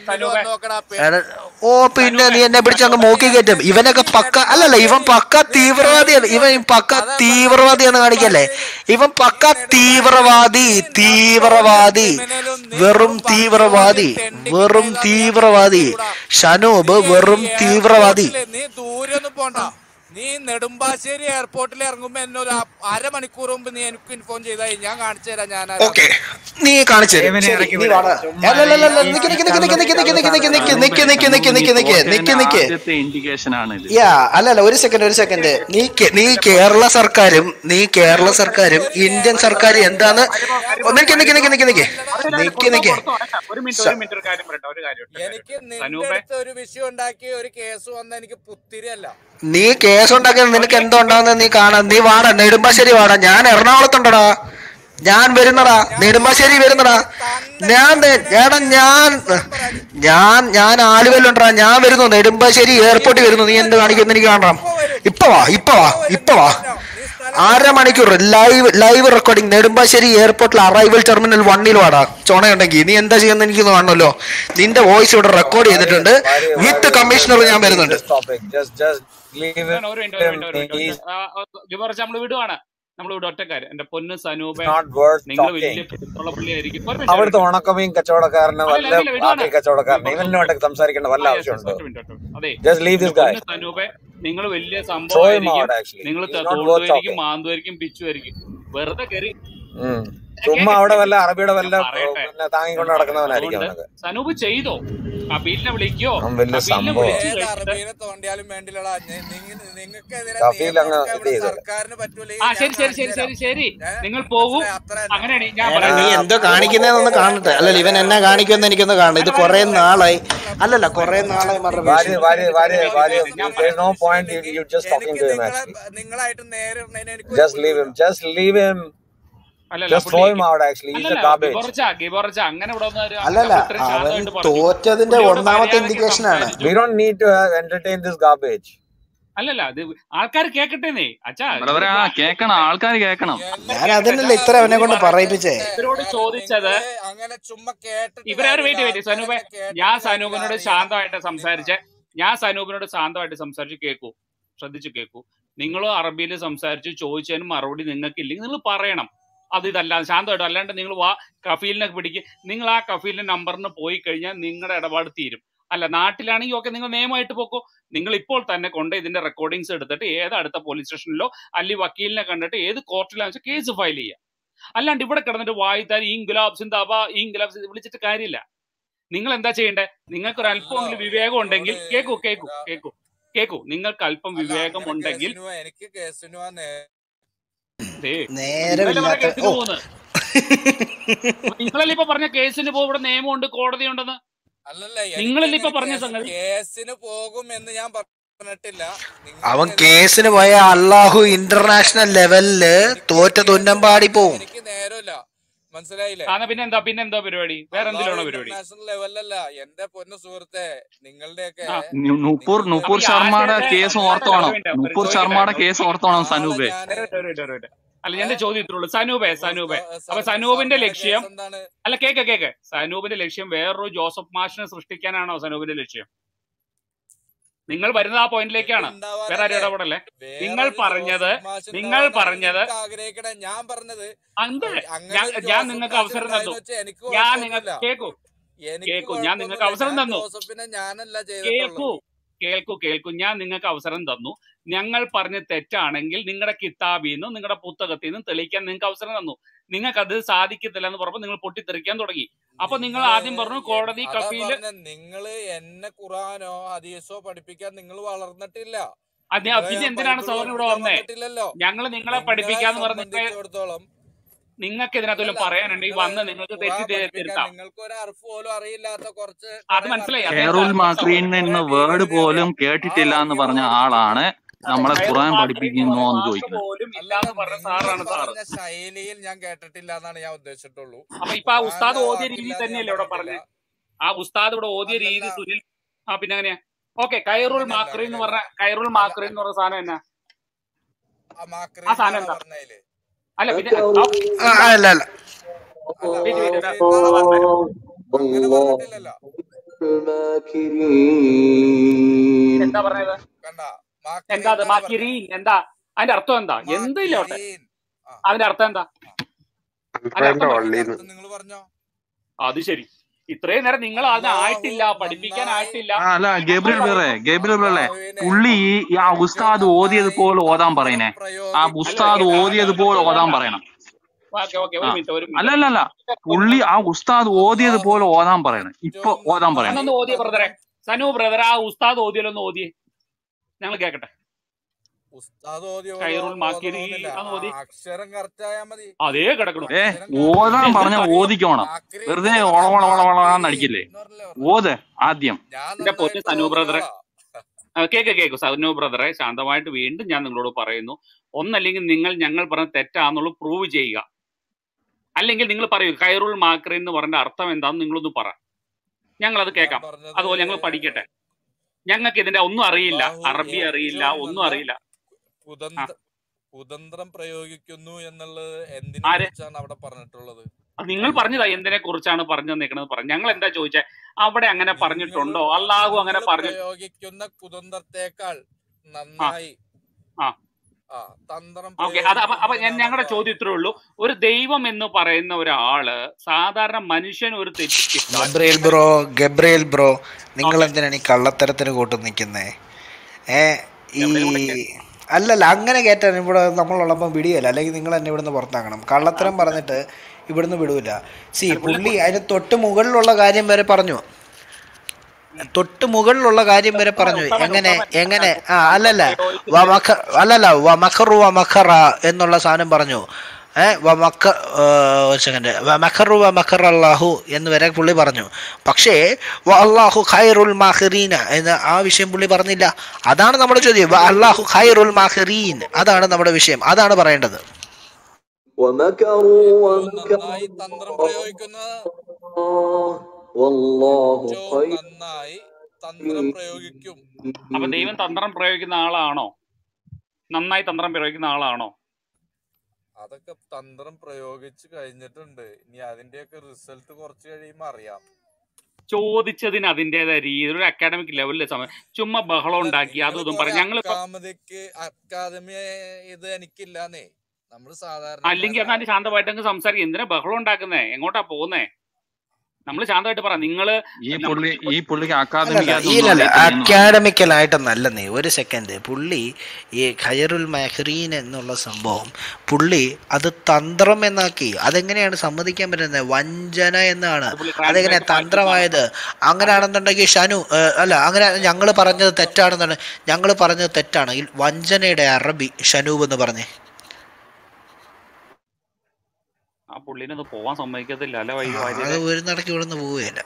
ഓ പിന്നെ നീ എന്നെ പിടിച്ച് അങ്ങ് മൂക്കി കയറ്റും. ഇവനൊക്കെ പക്ക അല്ലല്ല, ഇവൻ പക്ക തീവ്രവാദിയാണ്. ഇവൻ പക്ക തീവ്രവാദിയാന്ന് കാണിക്കല്ലേ? ഇവൻ പക്ക തീവ്രവാദി, തീവ്രവാദി, വെറും തീവ്രവാദി, വെറും തീവ്രവാദി. ഷനൂബ് വെറും തീവ്രവാദി. നീ ദൂരെ ഒന്നും പോണ്ട, നീ നെടുമ്പാശ്ശേരി എയർപോർട്ടിൽ ഇറങ്ങുമ്പോ എന്നെ ഒരു അരമണിക്കൂർ മുമ്പ് നീ എനിക്ക് ഇൻഫോം ചെയ്താൽ ഞാൻ കാണിച്ചു തരാം. ഞാൻ നീ കാണിച്ചു അല്ലല്ല ഒരു സെക്കൻഡ് ഒരു സെക്കൻഡ് നീ നീ കേരള സർക്കാരും നീ കേരള സർക്കാരും ഇന്ത്യൻ സർക്കാരും എന്താന്ന് നിക്ക് നിക്ക് നിക്ക് നിക്ക് നിക്ക് നിക്ക് നിക്ക് എനിക്ക് നിന്റെ ഒരു വിഷയം ഉണ്ടാക്കി ഒരു കേസ് വന്ന എനിക്ക് പുത്തിരിയല്ല. നീ കേസ് ഉണ്ടാക്കിയത് നിനക്ക് എന്തോ ഉണ്ടാകുന്നത് നീ കാണാം. നീ വാടാ, നെടുമ്പാശ്ശേരി വാടാ. ഞാൻ എറണാകുളത്തുണ്ടടാ, ഞാൻ വരുന്നടാ, നെടുമ്പാശ്ശേരി വരുന്നടാ. ഞാൻ ഏടാ ഞാൻ ഞാൻ ഞാൻ ആലുവയിലുണ്ടടാ, ഞാൻ വരുന്നു. നെടുമ്പാശ്ശേരി എയർപോർട്ടിൽ വരുന്നു. നീ എന്ത് കാണിക്കുന്നു എനിക്ക് കാണണം. ഇപ്പൊ വാ, ഇപ്പൊ വാ, ഇപ്പൊ വാ. അര മണിക്കൂർ ലൈവ് ലൈവ് റെക്കോർഡിംഗ്. നെടുമ്പാശ്ശേരി എയർപോർട്ടിൽ അറൈവൽ ടെർമിനൽ വണ്ണിൽ വാടാ. ചോണയുണ്ടെങ്കിൽ നീ എന്താ ചെയ്യുന്ന എനിക്ക് കാണണമല്ലോ. നിന്റെ വോയിസ് ഇവിടെ റെക്കോർഡ് ചെയ്തിട്ടുണ്ട്. വിത്ത് കമ്മീഷണർ ഞാൻ വരുന്നുണ്ട്. നമ്മള് വിടുവാണ്, നമ്മൾ ഇവിടെ ഒറ്റക്കാര്. എന്റെ പൊന്ന് സനൂപ, നിങ്ങൾ വലിയ പുള്ളിയായിരിക്കും. അവിടുത്തെ ഉണക്കമീൻ കച്ചവടക്കാരന് വല്ല കച്ചവടക്കാരന് ഇവനുമായിട്ട് സംസാരിക്കേണ്ട വല്ല ആവശ്യമുണ്ടോ? അതെ സനൂപ, നിങ്ങൾ വലിയ സംഭവമായിരിക്കും. നിങ്ങൾ തോണ്ടുമായിരിക്കും, മാന്തുമായിരിക്കും, പിച്ചുമായിരിക്കും. വെറുതെ കയറി ചുമ്മാ അവിടെ വല്ല അറബിയുടെ വല്ല പറയട്ടെ പിന്നെ താങ്ങിക്കൊണ്ട് നടക്കുന്നവനായിരിക്കും അതുകൊണ്ട് അവനൊക്കെ. സനൂപ് ചെയ്തോ, കബീലിനെ വിളിക്കോ, അവൻ വലിയ കബീലിനെ സംഭവം. വിളിച്ചു ഏത് കഴിഞ്ഞിട്ട് അറബീനെ തോണ്ടിയാലും വേണ്ടില്ലടാ. നിങ്ങൾക്കെതിരെ കഫീൽ അങ്ങ് നിയമമൊക്കെ ഇത് ഇവിടെ ചെയ്തത്. സർക്കാരിന് പറ്റൂല. ആ ഞാൻ ശരി ശരി കാണിച്ചു ശരി തരാം. ശരി ശരി ഏഹ് നിങ്ങൾ പോകൂ. മനസ്സിലായി? അത്ര തന്നെ. അങ്ങനെയാണ് ഞാൻ എടാ പറയാം. നീ എന്തോ കാണിക്കുന്നതെന്നൊന്ന് കാണട്ടെ. അല്ലല്ല ഇവൻ എന്നാ കാണിക്കുമെന്ന് എനിക്കൊന്ന് കാണണം. ഇത് കുറെ നാളായി, അല്ലല്ല കുറെ നാളായി മറ ഭാര്യ ഭാര്യ ഭാര്യ ഭാര്യ ഞാൻ there's no പറയാം. point you you just talking എനിക്ക് to him നിങ്ങളെ actually. നിങ്ങളായിട്ട് നേരിടുന്നതിന് എനിക്കൊരു Just leave him. കുഴപ്പമില്ല. Just leave him. അല്ലല്ല Just throw him പുള്ളി out actually. He's a അല്ലല്ല garbage. ഗിബോർച്ച ഗിബോർച്ച അങ്ങനെ ഇവിടെ വന്ന് ഒരു അല്ലല്ല അപ്പൊ ഇത്രയും അവൻ ശാന്തമായിട്ട് പറഞ്ഞു. തോറ്റതിന്റെ പുള്ളിയോട് ഒന്നാമത്തെ മര്യാദയ്ക്ക് ഇൻഡിക്കേഷൻ ആണ്. സംസാരിച്ചു. We don't need to uh, entertain this garbage. അല്ലല്ല അത് ആൾക്കാർ കേക്കട്ടെന്നേ അച്ഛാ. ബ്രദറെ ആ കേക്കണം, ആൾക്കാർ കേക്കണം. ഞാൻ അതിനല്ലേ ഇത്ര അവനെ കൊണ്ട് പറയിപ്പിച്ചേ. ഇവരോട് ചോദിച്ചത് അങ്ങനെ ചുമ്മാ കേട്ടിട്ട് ഇവരാര് വെയിറ്റ് കാര്യമില്ല. വെയിറ്റ് സനൂപെ, ആൾക്കാരെ കേട്ടിട്ട് ഞാൻ കാര്യമില്ല. സനൂപിനോട് അറിയാം. ശാന്തമായിട്ട് സംസാരിച്ച് ഞാൻ സനൂപിനോട് ശാന്തമായിട്ട് സംസാരിച്ച് കേൾക്കൂ, ശ്രദ്ധിച്ചു കേൾക്കൂ. നിങ്ങൾ അറബിയിൽ സംസാരിച്ച് ചോദിച്ചതിന് മറുപടി നിങ്ങൾക്ക് ഇല്ലെങ്കിൽ നിങ്ങൾ പറയണം. അത് ഇതല്ല ശാന്തമായിട്ട്. അല്ലാണ്ട് നിങ്ങൾ വാ കഫീലിനെ പിടിക്കുക. നിങ്ങൾ ആ കഫീലിന്റെ നമ്പറിന് പോയി കഴിഞ്ഞാൽ നിങ്ങളുടെ ഇടപാട് തീരും. അല്ല നാട്ടിലാണെങ്കിൽ ഓക്കെ നിങ്ങൾ നിയമമായിട്ട് പോക്കോ. നിങ്ങൾ ഇപ്പോൾ തന്നെ കൊണ്ട് ഇതിന്റെ റെക്കോർഡിങ്സ് എടുത്തിട്ട് ഏത് അടുത്ത പോലീസ് സ്റ്റേഷനിലോ അല്ലെങ്കിൽ വക്കീലിനെ കണ്ടിട്ട് ഏത് കോർട്ടിലാണെന്ന് വെച്ചാൽ കേസ് ഫയൽ ചെയ്യുക. അല്ലാണ്ട് ഇവിടെ കിടന്നിട്ട് വായിത്താൽ ഈ ഗുലാബ് സിന്ദാബ ഈ ഗുലാബ് വിളിച്ചിട്ട് കാര്യമില്ല. നിങ്ങൾ എന്താ ചെയ്യേണ്ടത്? നിങ്ങൾക്ക് ഒരു അല്പമെങ്കിലും വിവേകം ഉണ്ടെങ്കിൽ കേക്കൂ കേക്കൂ കേക്കൂ കേക്കൂ നിങ്ങൾക്ക് അല്പം അല്ല വിവേകം അങ്ങനെ ഉണ്ടെങ്കിൽ കേസിന് പോവാ. എനിക്ക് കേസിന് പോവാൻ നേ- ദേ, നിങ്ങളല്ലേ നേരമില്ലാത്ത പറഞ്ഞ കേസിന് ഓ പോകുന്നത്? നിങ്ങളല്ലേ ഇപ്പൊ പറഞ്ഞ കേസിന് പോകും, ഇവിടെ നിയമമുണ്ട്, കോടതി ഉണ്ടെന്ന്. അല്ലല്ല നിങ്ങളല്ലേ ഇപ്പൊ എനിക്കങ്ങനെ പറഞ്ഞ കേസ് സംഗതി? കേസിന് പോകും എന്ന് ഞാൻ പറഞ്ഞിട്ടില്ല. അവൻ നിങ്ങൾക്കെതിരെ കേസിന് പോയ അള്ളാഹു ഇന്റർനാഷണൽ ലെവലില് തോറ്റ എനിക്ക് തുന്നമ്പാടി പോവും. എനിക്ക് നേരമില്ല. മനസ്സിലായില്ലേ? ആ പിന്നെന്താ പിന്നെന്താ പരിപാടി? വേറെ അള്ളാഹു എന്തിലാണോ പരിപാടി? ഇന്റർനാഷണൽ ലെവലല്ല എന്റെ പൊന്നു സുഹൃത്തെ. നിങ്ങളുടെയൊക്കെ ആ നു- നുപൂർ നിങ്ങൾക്ക് നുപൂർ അപ്പൊ ഈ ശർമ്മയുടെ ആശയത്തെ കേസ് അല്ലല്ല ഓർത്തോണം. ഒരു മിനിറ്റ് നുപൂർ ചോദിക്കട്ടെ. ശർമ്മയുടെ കേസ് ഓർത്തോണം നാളെ സനൂപെ. ഞാന് ഒരു മിനിറ്റ്, ഒരു മിനിറ്റ്, ഒരു മിനിറ്റ്. അല്ല ഏ എന്റെ ചോദ്യം ഇത്രയുള്ളൂ. സനൂപെ സനൂപെ മുസ്ത- അപ്പൊ സർ- സനൂപിന്റെ ശർമ്മയുടെ ലക്ഷ്യം കേസ് എന്താണ്? അല്ല കേക്ക് കേക്ക് സനൂപിന്റെ ലക്ഷ്യം വേറൊരു ജോസഫ് മാഷിനെ സൃഷ്ടിക്കാനാണോ സനൂപിന്റെ ലക്ഷ്യം? നിങ്ങൾ വരുന്നത് ആ പോയിന്റിലേക്കാണ്. വേറെ ആരും ഉണ്ടാവാനല്ലേ ഇടപെടല്ലേ. നിങ്ങൾ വേറൊരു പറഞ്ഞത് ജോസഫ് മാഷ് നിങ്ങൾ ഉണ്ടാവാനാണ് പറഞ്ഞത് നിങ്ങൾക്ക് ആഗ്രഹിക്കണേ. ഞാൻ പറഞ്ഞത് എന്ത് അ- അങ്ങനെ ഞാൻ ഒരു ഞാൻ ജോസഫ് നിങ്ങൾക്ക് മാഷ് അവസരം ഉണ്ടായെന്ന് തന്നു. വെച്ചാൽ എനിക്ക് ഞാൻ കുഴപ്പമൊന്നുമില്ല. നിങ്ങൾക്ക് കേക്കൂ എനിക്ക് കേക്കൂ ഞാൻ നിങ്ങൾക്ക് കുഴപ്പമൊന്നുമില്ല. അവസരം ഞാൻ തന്നു. ജോസഫിനെ ഞാനല്ല കേൾക്കൂ ചെയ്തിട്ടുള്ളത്. കേൾക്കൂ കേൾക്കൂ ഞാൻ നിങ്ങൾക്ക് അവസരം തന്നു. ഞങ്ങൾ പറഞ്ഞ തെറ്റാണെങ്കിൽ നിങ്ങളുടെ കിതാബിൽ നിന്നും നിങ്ങളുടെ പുസ്തകത്തിൽ നിന്നും തെളിയിക്കാൻ നിങ്ങൾക്ക് അവസരം തന്നു. നിങ്ങൾക്ക് അത് സാധിക്കത്തില്ല എന്ന് പറഞ്ഞപ്പോൾ നിങ്ങൾ പൊട്ടിത്തെറിക്കാൻ തുടങ്ങി. അപ്പൊ നിങ്ങൾ നിങ്ങള് ആദ്യം പറഞ്ഞു എൻ- കോടതി അതാ കഫീല് പറഞ്ഞ നിങ്ങള് എന്നെ ഖുറാനോ ഹദീസോ പഠിപ്പിക്കാൻ നിങ്ങൾ വളർന്നിട്ടില്ല. അത് നിങ്ങളെ പിന്നെ ഞാൻ എന്തിനാണ് ബൈബിൾ സഹോദരൻ ഇവിടെ പഠിപ്പിക്കാൻ വന്നേ? വന്നിട്ടില്ലല്ലോ. ഞങ്ങൾ നിങ്ങളെ നിങ്ങളെ പഠിപ്പിക്കാന്ന് പറഞ്ഞിട്ട് സംബന്ധിച്ചിടത്തോളം നിങ്ങൾക്ക് ഇതിനകത്തോലും അല്ലല്ല പറയാനുണ്ട്. ഈ നിങ്ങള് വന്ന് നിങ്ങൾക്ക് ഖുറാൻ തെറ്റി പഠിപ്പിക്കാൻ തിരുത്താം. നിങ്ങൾക്ക് ഒരു അർഫ് പോലും അറിയില്ലാത്ത കുറച്ച് അത് കുറെ മനസ്സിലായി. അത് ഖൈറുൽ എന്താ മാക്രീൻ സഹോദരൻ എന്ന കുറെ വേർഡ് ഭീകരതയെ പോലും അറിയാം. ആ കേട്ടിട്ടില്ല എന്ന് പറഞ്ഞ വാക്യങ്ങളാണ് ആളാണ് പഠിപ്പിക്കുന്നത്. നമ്മളെ ഖൈറുൽ ഖുർആൻ മാക്രീൻ എന്ന് പഠിപ്പിക്കുന്നു പറഞ്ഞ എന്ന് വാക്ക് ചോദിക്കുന്നത്. പോലും അല്ലല്ല ഇല്ലാന്ന് പറഞ്ഞ നിങ്ങൾ സാറാണ് സാറ്. പറഞ്ഞ ശൈലിയിൽ ഞാൻ കേട്ടിട്ടില്ല എന്നാണ് ഞാൻ ഉദ്ദേശിച്ചിട്ടുള്ളൂ. അപ്പൊ ഇപ്പൊ ആ ഉസ്താദ് ഖുറാനിലെ ഓതിയ രീതി വാക്കില്ലാന്ന് ഞാൻ തന്നെയല്ലേ ഇവിടെ പറഞ്ഞിട്ടില്ല. പറഞ്ഞത്? ആ ഉസ്താദ് ഇവിടെ ഓതിയ അല്ലല്ല രീതി സുനിൽ ആ പിന്നെ എങ്ങനെയാ? ഓക്കെ കൈറുൽ അങ്ങനെയല്ല മാക്രീൻ എന്ന് അങ്ങനെയല്ല പറഞ്ഞ കൈറുൽ അല്ല മാക്രീൻ എന്ന് പറഞ്ഞ സാധനം എന്നാ? ആ ആ മാക്രീൻ സാധനം എന്നാണ് എന്താ? പറഞ്ഞതില്. അല്ല പിന്നെ ആ, ആ, എന്താ അല്ല അല്ല അല്ല വെയിറ്റ് വെയിറ്റ് മാക്രീൻ എന്നാണ് പറഞ്ഞത്. അങ്ങനെ പറഞ്ഞിട്ടില്ലല്ലോ. എന്താ പറഞ്ഞത്? കണ്ട എന്താ മാക്രീൻ അത് എന്നാണ് പറഞ്ഞത്. മാക്കിരീൻ എന്താ? അതിന്റെ അർത്ഥം എന്താ? എന്തില്ലോട്ടെ മാക്കിരീൻ ആ അതിന്റെ അർത്ഥം എന്താ? അതിന്റെ അർത്ഥം പറ. അതിന്റെ അർത്ഥം നിങ്ങൾ പറഞ്ഞോ. അത് ശരി. ഇത്രയും നേരം നിങ്ങൾ അതിന് അള്ളാഹു ആയിട്ടില്ല, പഠിപ്പിക്കാൻ നന്നായി ആയിട്ടില്ല. ആ അല്ല അപ്പോൾ ഗബ്രിയൽ ബ്രദറെ പറയുന്നു ഗബ്രിയൽ ബ്രദറെ അള്ളാഹുവിനെ പുള്ളി ഈ ഈ ആ ഏറ്റവും ഉസ്താദ് ഓതിയത് നന്നായി പോലെ ഓതാൻ തന്ത്രം പറയണേ. ആ പ്രയോഗിക്കുന്ന ഉസ്താദ് അല്ല ഓതിയത് പോലെ ഓതാൻ പറയണം. ഓക്കെ ഓക്കെ ആ ഒരു മിനിറ്റ് ഒരു അല്ല മിനിറ്റ് അല്ല അല്ല പുള്ളി ആ ഉസ്താദ് ഓതിയത് അള്ളാഹു പോലെ ഓതാൻ പറയണം. ഇപ്പൊ ഏറ്റവും ഓതാൻ പറയണം. നന്നായി അന്നൊന്ന് ഓതിയ ബ്രദറെ തന്ത്രം സനു ബ്രദർ ആ ഉസ്താദ് ഓതിയല്ലോ ഓതിയേ ഞങ്ങൾ കേക്കട്ടെ. ഉസ്താദ് ഓതി ഖൈറുൽ മാക്കിരീൻ ഓതണമെന്നില്ല. അന്ന് ആ ഓതി അക്ഷരം കറക്റ്റ് ആയാൽ മതി. അതേ കിടക്കണു. ഏ അക്ഷരം ഓതാൻ കറക്റ്റ് പറഞ്ഞ എന്ത് ഓദിക്കോണം. മാക്രീൻ വെറുതെ എന്നല്ല വള പറഞ്ഞ വള വള വളാന്ന് മാക്രീൻ അടിക്കില്ലേ. എന്നല്ലേ പറഞ്ഞത്. ഓത് ആദ്യം. ഞാൻ എന്റെ പൊന്ന് നന്നായിട്ട് സനു ഓതുന്ന ബ്രദറെ ആളാ. കേക്ക് കേക്ക് സനു ബ്രദറെ ശാന്തമായിട്ട് വീണ്ടും ഞാൻ നിങ്ങളോട് പറയുന്നു. ഒന്നല്ലെങ്കിൽ നിങ്ങൾ ഞങ്ങൾ പറഞ്ഞ തെറ്റാന്നുള്ളത് പ്രൂവ് ചെയ്യുക. അല്ലെങ്കിൽ നിങ്ങൾ പറയൂ ഖൈറുൽ മാക്രീൻ എന്ന് പറഞ്ഞ അർത്ഥം എന്താണെന്ന് നിങ്ങളൊന്ന് പറ. ഞങ്ങളത് ഞാൻ കേൾക്കാം. പറഞ്ഞത് അതുപോലെ ഞങ്ങൾ പഠിക്കട്ടെ. ഞങ്ങൾക്ക് ഇതിന്റെ ഒന്നും അറിയില്ല, അള്ളാഹു അറബി അറിയില്ല, ഏറ്റവും ഒന്നും നല്ല അറിയില്ല. ആ കുതന്ത്ര കുതന്ത്രം പ്രയോഗിക്കുന്നു എന്നുള്ളത് എന്തിനെ ആര് കുറിച്ചാണ് അവിടെ പറഞ്ഞിട്ടുള്ളത്? അത് നിങ്ങൾ പറഞ്ഞതാ എന്തിനെ കുറിച്ചാണ് പറഞ്ഞു തന്നേക്കണത് പറഞ്ഞു. ഞങ്ങൾ എന്താ ചോദിച്ചേ? അവിടെ അങ്ങനെ നിങ്ങൾ പറഞ്ഞിട്ടുണ്ടോ? അള്ളാഹു അങ്ങനെ നിങ്ങൾ പറഞ്ഞു. പ്രയോഗിക്കുന്ന കുതന്ത്രത്തേക്കാൾ ആ നന്നായി ആ ആ തന്ത്രം ഓക്കെ അത് അപ്പൊ അപ്പൊ ഞാൻ ഞങ്ങളുടെ പ്രയോഗിക്കുന്നതിനാണല്ലോ. ചോദ്യം ഇത്രേ ഉള്ളൂ. ഒരു ദൈവം എന്ന് പറയുന്ന ഒരാള് സാധാരണ മനുഷ്യൻ ഒരു തെറ്റ് ചെയ്താൽ ഗബ്രിയേൽ ബ്രോ ഗബ്രിയേൽ ബ്രോ നിങ്ങൾ ഓക്കെ എന്തിനാണ് ഈ കള്ളത്തരത്തിന് കൂട്ടു നിൽക്കുന്നേ? ഏ ഈ എവിടെ കൊണ്ടൊക്കെ അല്ലല്ല അങ്ങനെ കയറ്റാൻ ഇവിടെ നമ്മളുള്ളപ്പം വിടിയല്ല, അല്ലെങ്കിൽ നിങ്ങൾ എന്നെ ഇവിടുന്ന് പുറത്താക്കണം. കള്ളത്തരം പറഞ്ഞിട്ട് ഇവിടുന്ന് വിടൂല. സി പുള്ളി അതിന് തൊട്ട് മുകളിലുള്ള കാര്യം വരെ പറഞ്ഞു, തൊട്ട് മുകളിലുള്ള കാര്യം വരെ പറഞ്ഞു. എങ്ങനെ എങ്ങനെ ആ അല്ലല്ല വമഖ അല്ലല്ല വമഖറു വമഖറ എന്നുള്ള സാധനം പറഞ്ഞു. ഏഹ് വമഖ ഒരു സെക്കൻഡ് വമഖറു വമഖറ അല്ലാഹു എന്ന് വരെ പുള്ളി പറഞ്ഞു. പക്ഷേ അല്ലാഹു ഖൈറുൽ മാഹിറീന എന്ന് ആ വിഷയം പുള്ളി പറഞ്ഞില്ല. അതാണ് നമ്മുടെ ചോദ്യം. അല്ലാഹു ഖൈറുൽ മാഹിറീൻ, അതാണ് നമ്മുടെ വിഷയം, അതാണ് പറയേണ്ടത്. നന്നായി തന്ത്രം പ്രയോഗിക്കുന്ന നന്നായി തന്ത്രം പ്രയോഗിക്കും. അപ്പൊ ദൈവം തന്ത്രം പ്രയോഗിക്കുന്ന ആളാണോ? നന്നായി തന്ത്രം പ്രയോഗിക്കുന്ന ആളാണോ? അതൊക്കെ തന്ത്രം പ്രയോഗിച്ച് കഴിഞ്ഞിട്ടുണ്ട്. ഇനി അതിന്റെയൊക്കെ റിസൾട്ട് കുറച്ച് കഴിയുമ്പോ അറിയാം. ചോദിച്ചതിന് അതിന്റേതായ രീതി ഒരു അക്കാഡമിക് ലെവലിലെ സമയം ചുമ്മാ ബഹളം ഉണ്ടാക്കി അതും പറയാം. ഞങ്ങൾ അക്കാദമി ഇത് എനിക്കില്ലാന്നേ. നമ്മള് സാധാരണ അല്ലെങ്കിൽ എന്നാലും ശാന്തമായിട്ട് സംസാരിക്കും. എന്തിനാ ബഹളം ഉണ്ടാക്കുന്നേ? എങ്ങോട്ടാ പോകുന്നേ? നമ്മൾ ശാന്തമായിട്ട് പറ. നിങ്ങള് ഈ പുള്ളി ഈ പുള്ളിക്ക് അക്കാഡമിക്കലായിട്ടൊന്നല്ലെന്നേ. ഒരു സെക്കൻഡ്, പുള്ളി ഈ ഖൈറുൽ മഹ്റീൻ എന്നുള്ള സംഭവം പുള്ളി അത് തന്ത്രം എന്നാക്കി. അതെങ്ങനെയാണ് സമ്മതിക്കാൻ പറ്റുന്നത്? വഞ്ചന എന്നാണ്. അതെങ്ങനെ തന്ത്രമായത്? അങ്ങനെയാണെന്നുണ്ടെങ്കിൽ ഷനു അല്ല, അങ്ങനെ ഞങ്ങൾ പറഞ്ഞത് തെറ്റാണെന്നാണ്. ഞങ്ങൾ പറഞ്ഞത് തെറ്റാണെങ്കിൽ വഞ്ചനയുടെ അറബി ഷനൂബ് എന്ന് പറഞ്ഞേ. ആ പുള്ളിനത് പോവാൻ സമ്മതിക്കത്തില്ല. അല്ല അത് ഒരു നടക്ക് ഇവിടുന്ന് പോവുകയില്ല.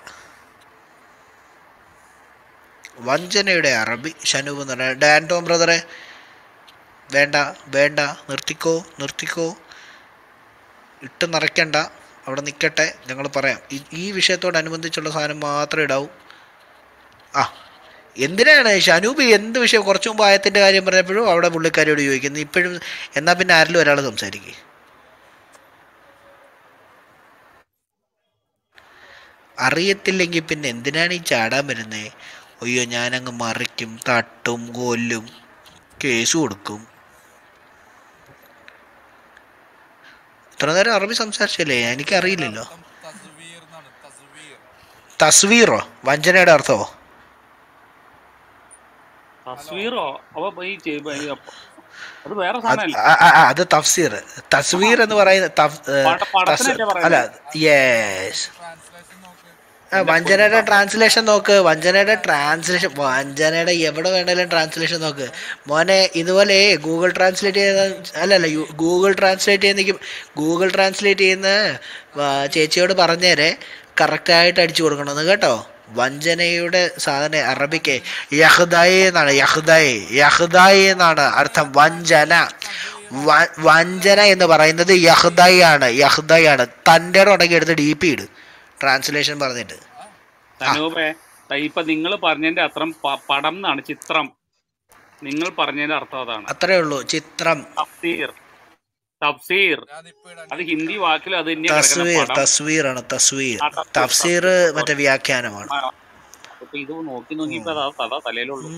വഞ്ചനയുടെ അറബി ഷനൂബ് എന്ന് പറഞ്ഞാൽ ഡാൻ ടോം ബ്രദറെ വേണ്ട വേണ്ട, നിർത്തിക്കോ നിർത്തിക്കോ, ഇട്ട് നിറയ്ക്കണ്ട, അവിടെ നിൽക്കട്ടെ, ഞങ്ങൾ പറയാം. ഈ വിഷയത്തോടനുബന്ധിച്ചുള്ള സാധനം മാത്രമേ ഇടാവൂ. ആ എന്തിനാണ് ഷനൂബ് എന്ത് വിഷയം? കുറച്ചു മുമ്പ് ആയത്തിൻ്റെ കാര്യം പറഞ്ഞപ്പോഴും അവിടെ പുള്ളിക്കാരിയോട് ചോദിക്കുന്നു. ഇപ്പോഴും എന്നാൽ പിന്നെ ആരിലും ഒരാൾ സംസാരിക്കും. അറിയത്തില്ലെങ്കിൽ പിന്നെ എന്തിനാണ് ഈ ചാടാൻ വരുന്നത്? അയ്യോ ഞാനങ്ങ് മറിക്കും, തട്ടും, കൊല്ലും, കേസ് കൊടുക്കും. ഇത്ര നേരം അറബി സംസാരിച്ചല്ലേ? എനിക്കറിയില്ലല്ലോ. തസ്വീറോ? വഞ്ചനയുടെ അർത്ഥമോ? അത് തഫ്സീർ. തസ്വീർ എന്ന് പറയുന്നത് അല്ല. യെസ്, വഞ്ചനയുടെ ട്രാൻസ്ലേഷൻ നോക്ക്. വഞ്ചനയുടെ ട്രാൻസ്ലേഷൻ വഞ്ചനയുടെ എവിടെ വേണേലും ട്രാൻസ്ലേഷൻ നോക്ക് മോനെ. ഇതുപോലെ ഗൂഗിൾ ട്രാൻസ്ലേറ്റ് ചെയ്ത അല്ലല്ല ഗൂഗിൾ ട്രാൻസ്ലേറ്റ് ചെയ്യുന്ന ഗൂഗിൾ ട്രാൻസ്ലേറ്റ് ചെയ്യുന്ന ചേച്ചിയോട് പറഞ്ഞേരെ കറക്റ്റായിട്ട് അടിച്ചു കൊടുക്കണമെന്ന് കേട്ടോ. വഞ്ചനയുടെ സാധനം അറബിക്ക് യഹ്ദായി എന്നാണ്. യഹ്ദായി യഹ്ദായി എന്നാണ് അർത്ഥം. വഞ്ചന വഞ്ചന എന്ന് പറയുന്നത് യഹ്ദായി ആണ്. യഹ്ദായി ആണ്. തൻ്റെ ഉടങ്ങി എടുത്ത് ഡി പി ഇട് ട്രാൻസ്ലേഷൻ പറഞ്ഞിട്ട്. ഇപ്പൊ നിങ്ങൾ പറഞ്ഞതിന്റെ അർത്ഥം പടം എന്നാണ്, ചിത്രം. നിങ്ങൾ പറഞ്ഞതിന്റെ അർത്ഥം അതാണ്. അത്രേ ഉള്ളൂ, ചിത്രം. തഫ്സീർ തഫ്സീർ അത് ഹിന്ദി വാക്കിൽ അത് തസ്വീർ. തസ്വീർ ആണ് തസ്വീർ. തഫ്സീർ മറ്റേ വ്യാഖ്യാനമാണ്. ഇത് നോക്കി നോക്കിയപ്പോ അതാ തലയിലുള്ളൂ.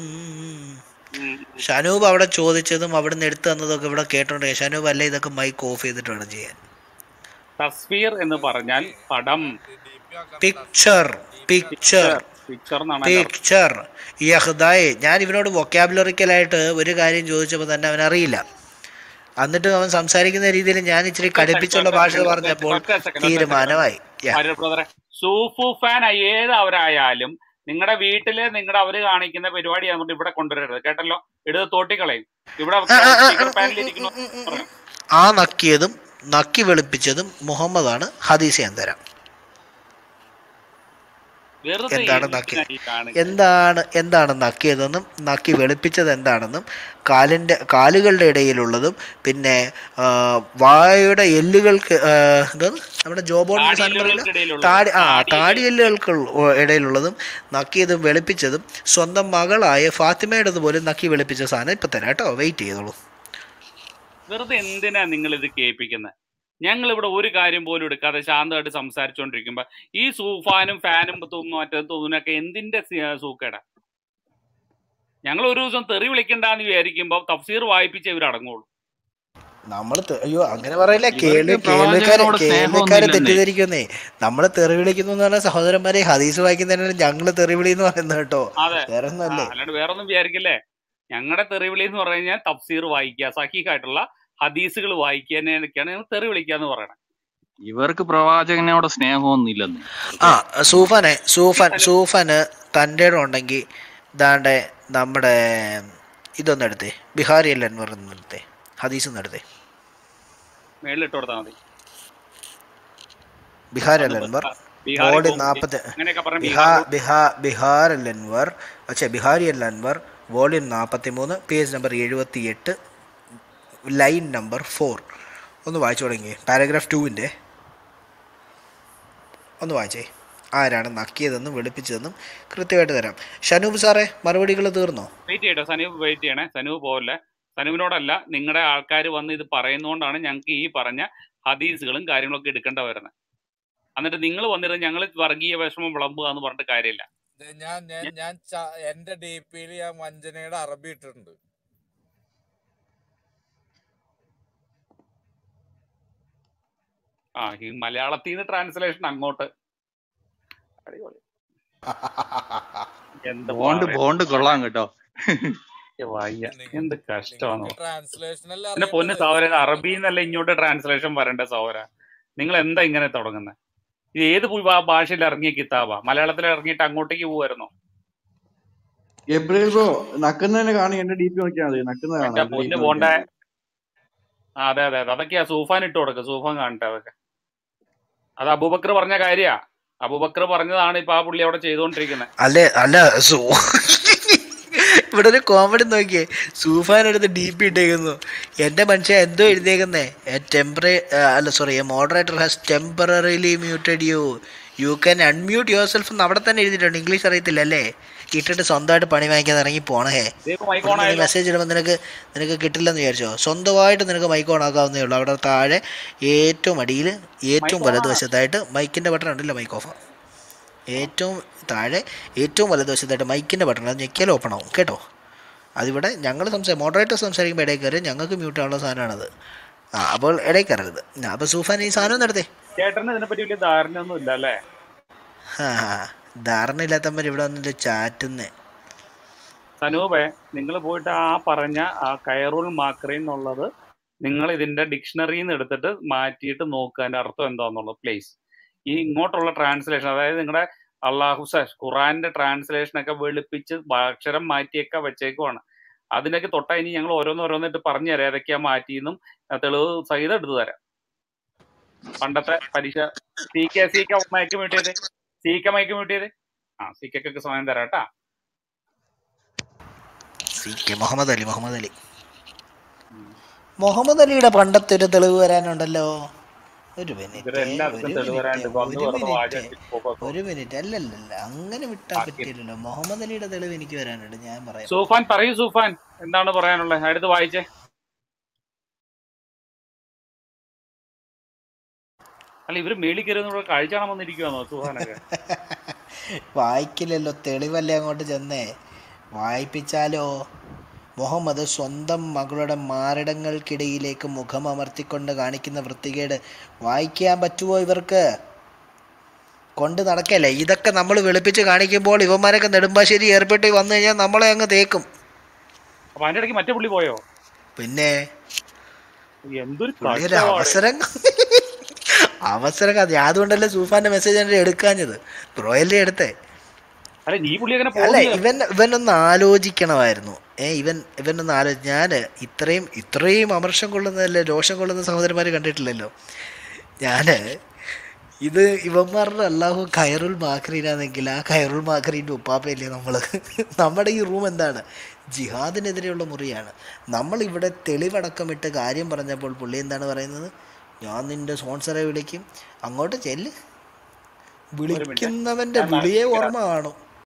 ഷനൂബ് അവിടെ ചോദിച്ചതും അവിടെ നിന്ന് എടുത്തു തന്നതൊക്കെ ഇവിടെ കേട്ടോണ്ട് ഷനൂബ് അല്ലേ ഇതൊക്കെ മൈക്ക് ഓഫ് ചെയ്തിട്ട് വേണം ചെയ്യാൻ. തസ്വീർ എന്ന് പറഞ്ഞാൽ പടം, പിക്ചർ പിക്ചർ പിക്ചർ യഹ്ദായ്. ഞാൻ ഇവനോട് വൊക്കാബുലറിക്കലായിട്ട് ഒരു കാര്യം ചോദിച്ചപ്പോൾ തന്നെ അവൻ അറിയില്ല. എന്നിട്ട് അവൻ സംസാരിക്കുന്ന രീതിയിൽ ഞാൻ ഇച്ചിരി കടുപ്പിച്ചുള്ള ഭാഷ പറഞ്ഞപ്പോൾ തീരുമാനമായി. സൂഫു ഫാൻ ഏതവരായാലും നിങ്ങളുടെ വീട്ടില് നിങ്ങളുടെ അവര് കാണിക്കുന്ന പരിപാടി ആകുമ്പോൾ ഇവിടെ കൊണ്ടുവരരുത് കേട്ടല്ലോ. ഇടത് തോട്ടിക്കളയും. ഇവിടെ ആ നക്കിയതും നക്കി വെളുപ്പിച്ചതും മുഹമ്മദാണ്. ഹദീസ് ഞാൻ തരാം. എന്താണ് നക്കി എന്താണ് എന്താണ് നക്കിയതെന്നും നക്കി വെളുപ്പിച്ചത് എന്താണെന്നും കാലിൻ്റെ കാലുകളുടെ ഇടയിലുള്ളതും പിന്നെ വായയുടെ എല്ലുകൾക്ക് എന്താണ് നമ്മുടെ ജോബോണിന്റെ സാധനം താടി ആ താടി എല്ലുകൾക്ക് ഇടയിലുള്ളതും നക്കിയതും വെളുപ്പിച്ചതും സ്വന്തം മകളായ ഫാത്തിമയുടേതുപോലെ നക്കി വെളുപ്പിച്ച സാധനം ഇപ്പൊ തരാം കേട്ടോ. വെയിറ്റ് ചെയ്തോളൂ. വെറുതെ എന്തിനാ നിങ്ങൾ ഇത് കേൾപ്പിക്കുന്നത്? ഞങ്ങൾ ഇവിടെ ഒരു കാര്യം പോലും എടുക്കാതെ ശാന്തമായിട്ട് സംസാരിച്ചുകൊണ്ടിരിക്കുമ്പോ ഈ സൂഫാനും ഫാനും മറ്റേ തൂനൊക്കെ എന്തിന്റെ സൂക്കേടാ? ഞങ്ങൾ ഒരു ദിവസം തെറി വിളിക്കണ്ടെന്ന് വിചാരിക്കുമ്പോ തഫ്സീർ വായിപ്പിച്ച് ഇവർ അടങ്ങുള്ളൂ. നമ്മൾ അയ്യോ അങ്ങനെ പറയില്ല. കേൾവി കേൾവിക്കാര് കേൾവിക്കാര് തെറ്റിദ്ധരിക്കുന്നേ. നമ്മള് തെറി വിളിക്കുന്നു എന്ന് പറഞ്ഞാൽ സഹോദരന്മാരെ ഹദീസ് വായിക്കുന്നതിനാണ് ഞങ്ങള് തെറി വിളി എന്ന് പറയുന്നത് കേട്ടോ. അതെ, അല്ലാണ്ട് വേറൊന്നും വിചാരിക്കില്ലേ. ഞങ്ങളുടെ തെറിവിളി എന്ന് പറഞ്ഞു കഴിഞ്ഞാൽ തഫ്സീർ വായിക്കുക, സഹീഹായിട്ടുള്ള ഹദീസുകൾ വായിക്കാനൊക്കെയാണ് ഞങ്ങൾ തെറി വിളിക്കുക എന്ന് പറയണത്. ഇവർക്ക് പ്രവാചകനോട് സ്നേഹമൊന്നുമില്ലെന്ന്. ആ സൂഫനെ സൂഫൻ സൂഫന് തൻ്റെ ഉണ്ടെങ്കിൽ ദാണ്ടെ നമ്മുടെ ഇതൊന്നും എടുത്തേ, ബിഹാരി അൽ അൻവർ എന്ന് എടുത്തേ, ഹദീസ് ഒന്ന് എടുത്തേ. മേളിലിട്ട് കൊടുത്താൽ മതി. ബിഹാർ അൽ അൻവർ വോളിയം നാൽപ്പത്തി ബിഹാർ അൽ അൻവർ പക്ഷേ ബിഹാരി അൽ അൻവർ വോളിയം നാൽപ്പത്തി മൂന്ന് പേജ് നമ്പർ എഴുപത്തി എട്ട് ലൈൻ നമ്പർ ഫോർ ഒന്ന് വായിച്ചു തുടങ്ങി. പാരഗ്രാഫ് ടൂവിൻ്റെ ഒന്ന് വായിച്ചേ. ആരാണ് നക്കിയതെന്നും വെളുപ്പിച്ചതെന്നും കൃത്യമായിട്ട് തരാം. ഷനൂബ് സാറേ മറുപടികൾ തീർന്നോ? വെയിറ്റ് ചെയ്യട്ടോ, സനൂപ് വെയിറ്റ് ചെയ്യണേ. സനൂപ് പോകല്ലേ. സനൂപിനോടല്ല, നിങ്ങളുടെ ആൾക്കാർ വന്ന് ഇത് പറയുന്നതുകൊണ്ടാണ് ഞങ്ങൾക്ക് ഈ പറഞ്ഞ ഹദീസുകളും കാര്യങ്ങളൊക്കെ എടുക്കേണ്ട വരുന്നത്. എന്നിട്ട് നിങ്ങൾ വന്നിട്ട് ഞങ്ങൾ വർഗീയ വിഷമം വിളമ്പുക എന്ന് പറഞ്ഞിട്ട് കാര്യമില്ല. ഞാൻ ഞാൻ എന്റെ ഡി പിയിൽ ഞാൻ വഞ്ചനയുടെ അറബി ഇട്ടിട്ടുണ്ട്. ആ ഈ മലയാളത്തിൽ നിന്ന് ട്രാൻസ്ലേഷൻ അങ്ങോട്ട് ബോണ്ട് ബോണ്ട് കൊള്ളാം കേട്ടോ. എന്ത് കഷ്ടമാണ്. എന്റെ പൊന്ന് സഹോദര, അറബി എന്നല്ല ഇങ്ങോട്ട് ട്രാൻസ്ലേഷൻ വരണ്ട സഹോദര. നിങ്ങൾ എന്താ ഇങ്ങനെ തുടങ്ങുന്നത്? ഇത് ഏത് ഭാഷയിൽ ഇറങ്ങിയ കിതാബാ? മലയാളത്തിൽ ഇറങ്ങിയിട്ട് അങ്ങോട്ടേക്ക് പോവായിരുന്നോ? പൊന്ന് പോണ്ടേ. അതെ അതെ അതെ, അതൊക്കെയാ. സൂഫാൻ ഇട്ട് കൊടുക്ക, സൂഫാൻ കാണട്ടെ അതൊക്കെ. അത് അബൂബക്കർ പറഞ്ഞ കാര്യാ. അബൂബക്കർ പറഞ്ഞതാണ് ഇപ്പൊ ആ പുള്ളി അവിടെ ചെയ്തുകൊണ്ടിരിക്കുന്നത്. അല്ലേ അല്ല സൂ ഇവിടെ ഒരു കോമഡി നോക്കിയേ. സൂഫാൻ എടുത്ത് ഡി പി ഇട്ടേക്കുന്നു. എൻ്റെ മനുഷ്യ എന്തോ എഴുതിയേക്കുന്നേ, ടെമ്പറേ അല്ല sorry moderator has temporarily muted you you can unmute yourself എന്ന് അവിടെ തന്നെ എഴുതിയിട്ടുണ്ട്. ഇംഗ്ലീഷ് അറിയത്തില്ല അല്ലേ? ഇട്ടിട്ട് സ്വന്തമായിട്ട് പണി വാങ്ങിക്കാൻ ഇറങ്ങി പോണേ. മെസ്സേജ് ഇടുമ്പോൾ നിനക്ക് നിനക്ക് കിട്ടില്ലെന്ന് വിചാരിച്ചോ? സ്വന്തമായിട്ട് നിനക്ക് മൈക്ക് ഓൺ ആക്കാവുന്നേ ഉള്ളൂ. അവിടെ താഴെ ഏറ്റവും അടിയിൽ ഏറ്റവും വലതുവശത്തായിട്ട് മൈക്കിൻ്റെ ബട്ടൺ ഉണ്ടല്ലോ, മൈക്ക് ഓഫ്. ഏറ്റവും താഴെ ഏറ്റവും വലതുവശത്തായിട്ട് മൈക്കിൻ്റെ ബട്ടൺ, അത് ഞെക്കിയാൽ ഓപ്പൺ ആവും കേട്ടോ. അതിവിടെ ഞങ്ങൾ സംസാരം മോഡറേറ്റർ സംസാരിക്കുമ്പോൾ ഇടയിൽ കയറി ഞങ്ങൾക്ക് മ്യൂട്ട് ആവുന്ന സാധനമാണത്. ആ അപ്പോൾ ഇടയിൽ കയറരുത്. അപ്പോൾ സൂഫാൻ ഈ സാധനം നടത്തേ. ചേട്ടന് ഇതിനെപ്പറ്റി വലിയ ധാരണയൊന്നും ഇല്ല അല്ലേ? ആ ധാരണ ഇല്ലാത്തവർ ഇവിടെ വന്നിട്ട് ചാറ്റുന്നേ. സനൂപേ, നിങ്ങൾ പോയിട്ട് ആ പറഞ്ഞ ആ കയറുൽ മാക്രി എന്നുള്ളത് നിങ്ങൾ ഇതിന്റെ ഡിക്ഷണറിയിൽ നിന്ന് എടുത്തിട്ട് മാറ്റിയിട്ട് നോക്കുക അതിന്റെ അർത്ഥം എന്താന്നുള്ളത് പ്ലീസ്. ഈ ഇങ്ങോട്ടുള്ള ട്രാൻസ്ലേഷൻ, അതായത് നിങ്ങളുടെ അള്ളാഹു ഖുറാന്റെ ട്രാൻസ്ലേഷൻ ഒക്കെ വെളുപ്പിച്ച് അക്ഷരം മാറ്റിയൊക്കെ വെച്ചേക്കുവാണ്. അതിനൊക്കെ തൊട്ടാ ഇനി ഞങ്ങൾ ഓരോന്ന് ഓരോന്നിട്ട് പറഞ്ഞു തരാം ഏതൊക്കെയാ മാറ്റിയെന്നും തെളിവ് സഹിതം എടുത്തു തരാം. പണ്ടത്തെ പരീക്ഷ സി കെ സി കെ മയക്ക് മ്യൂട്ട് ചെയ്തേ, സി കെ മയക്ക് മ്യൂട്ട് ചെയ്തേ. ആ സി കെക്കൊക്കെ സമയം തരാം കേട്ടാ. സി കെ മുഹമ്മദ് അലി മുഹമ്മദ് അലി മുഹമ്മദ് അലിയുടെ പണ്ടത്തെ ഒരു തെളിവ് വരാനുണ്ടല്ലോ. ഒരു മിനിറ്റ് ഒരു മിനിറ്റ് അല്ലല്ല, അങ്ങനെ വിട്ടാൻ പറ്റില്ലല്ലോ. മുഹമ്മദ് അലിയുടെ തെളിവ് എനിക്ക് വരാനുണ്ട്, ഞാൻ പറയാം. സൂഫാൻ പറയൂ, സൂഫാൻ എന്താണ് പറയാനുള്ളത്? അടുത്ത് വായിച്ചേ. അല്ല ഇവര് മേളിൽ കയറുന്ന കാഴ്ച കാണാൻ വന്നിരിക്കുവാണോ സൂഫാനൊക്കെ? വായിക്കില്ലല്ലോ, തെളിവല്ലേ അങ്ങോട്ട് ചെന്നേ. വായിപ്പിച്ചാലോ? മുഹമ്മദ് സ്വന്തം മകളുടെ മാറിടങ്ങൾക്കിടയിലേക്ക് മുഖം അമർത്തിക്കൊണ്ട് കാണിക്കുന്ന വൃത്തികേട് വായിക്കാൻ പറ്റുമോ ഇവർക്ക്? കൊണ്ട് നടക്കല്ലേ. ഇതൊക്കെ നമ്മൾ വെളുപ്പിച്ച് കാണിക്കുമ്പോൾ ഇവന്മാരൊക്കെ നെടുമ്പാശ്ശേരി ഏർപ്പെട്ട് വന്നു കഴിഞ്ഞാൽ നമ്മളെ അങ്ങ് തേക്കും. മറ്റേ പുള്ളി പോയോ? പിന്നെ എന്തൊരു അവസരം അവസരം അത് അതുകൊണ്ടല്ലേ സൂഫാന്റെ മെസ്സേജ് എൻ്റെ എടുക്കാഞ്ഞത്. ബ്രോയല്ലേ എടുത്തേ. അല്ല ഇവൻ ഇവനൊന്ന് ആലോചിക്കണമായിരുന്നു. ഏ ഇവൻ ഇവനൊന്ന് ആലോചിച്ച് ഞാൻ ഇത്രയും ഇത്രയും അമർഷം കൊള്ളുന്നതല്ലേ രോഷം കൊള്ളുന്ന സഹോദരന്മാർ കണ്ടിട്ടില്ലല്ലോ. ഞാൻ ഇത് ഇവന്മാരുടെ അല്ലാഹു ഖൈറുൽ മാക്രീനാണെങ്കിൽ ആ ഖൈറുൽ മാക്രീൻ്റെ ഉപ്പാപ്പയല്ലേ നമ്മൾ. നമ്മുടെ ഈ റൂം എന്താണ്? ജിഹാദിനെതിരെയുള്ള മുറിയാണ്. നമ്മളിവിടെ തെളിവടക്കമിട്ട് കാര്യം പറഞ്ഞപ്പോൾ പുള്ളി എന്താണ് പറയുന്നത്? ഞാൻ നിന്റെ സ്പോൺസറെ വിളിക്കും, അങ്ങോട്ട് ചെല്ല്. വിളിക്കുന്നവൻ്റെ വിളിയെ ഓർമ്മ കാണും.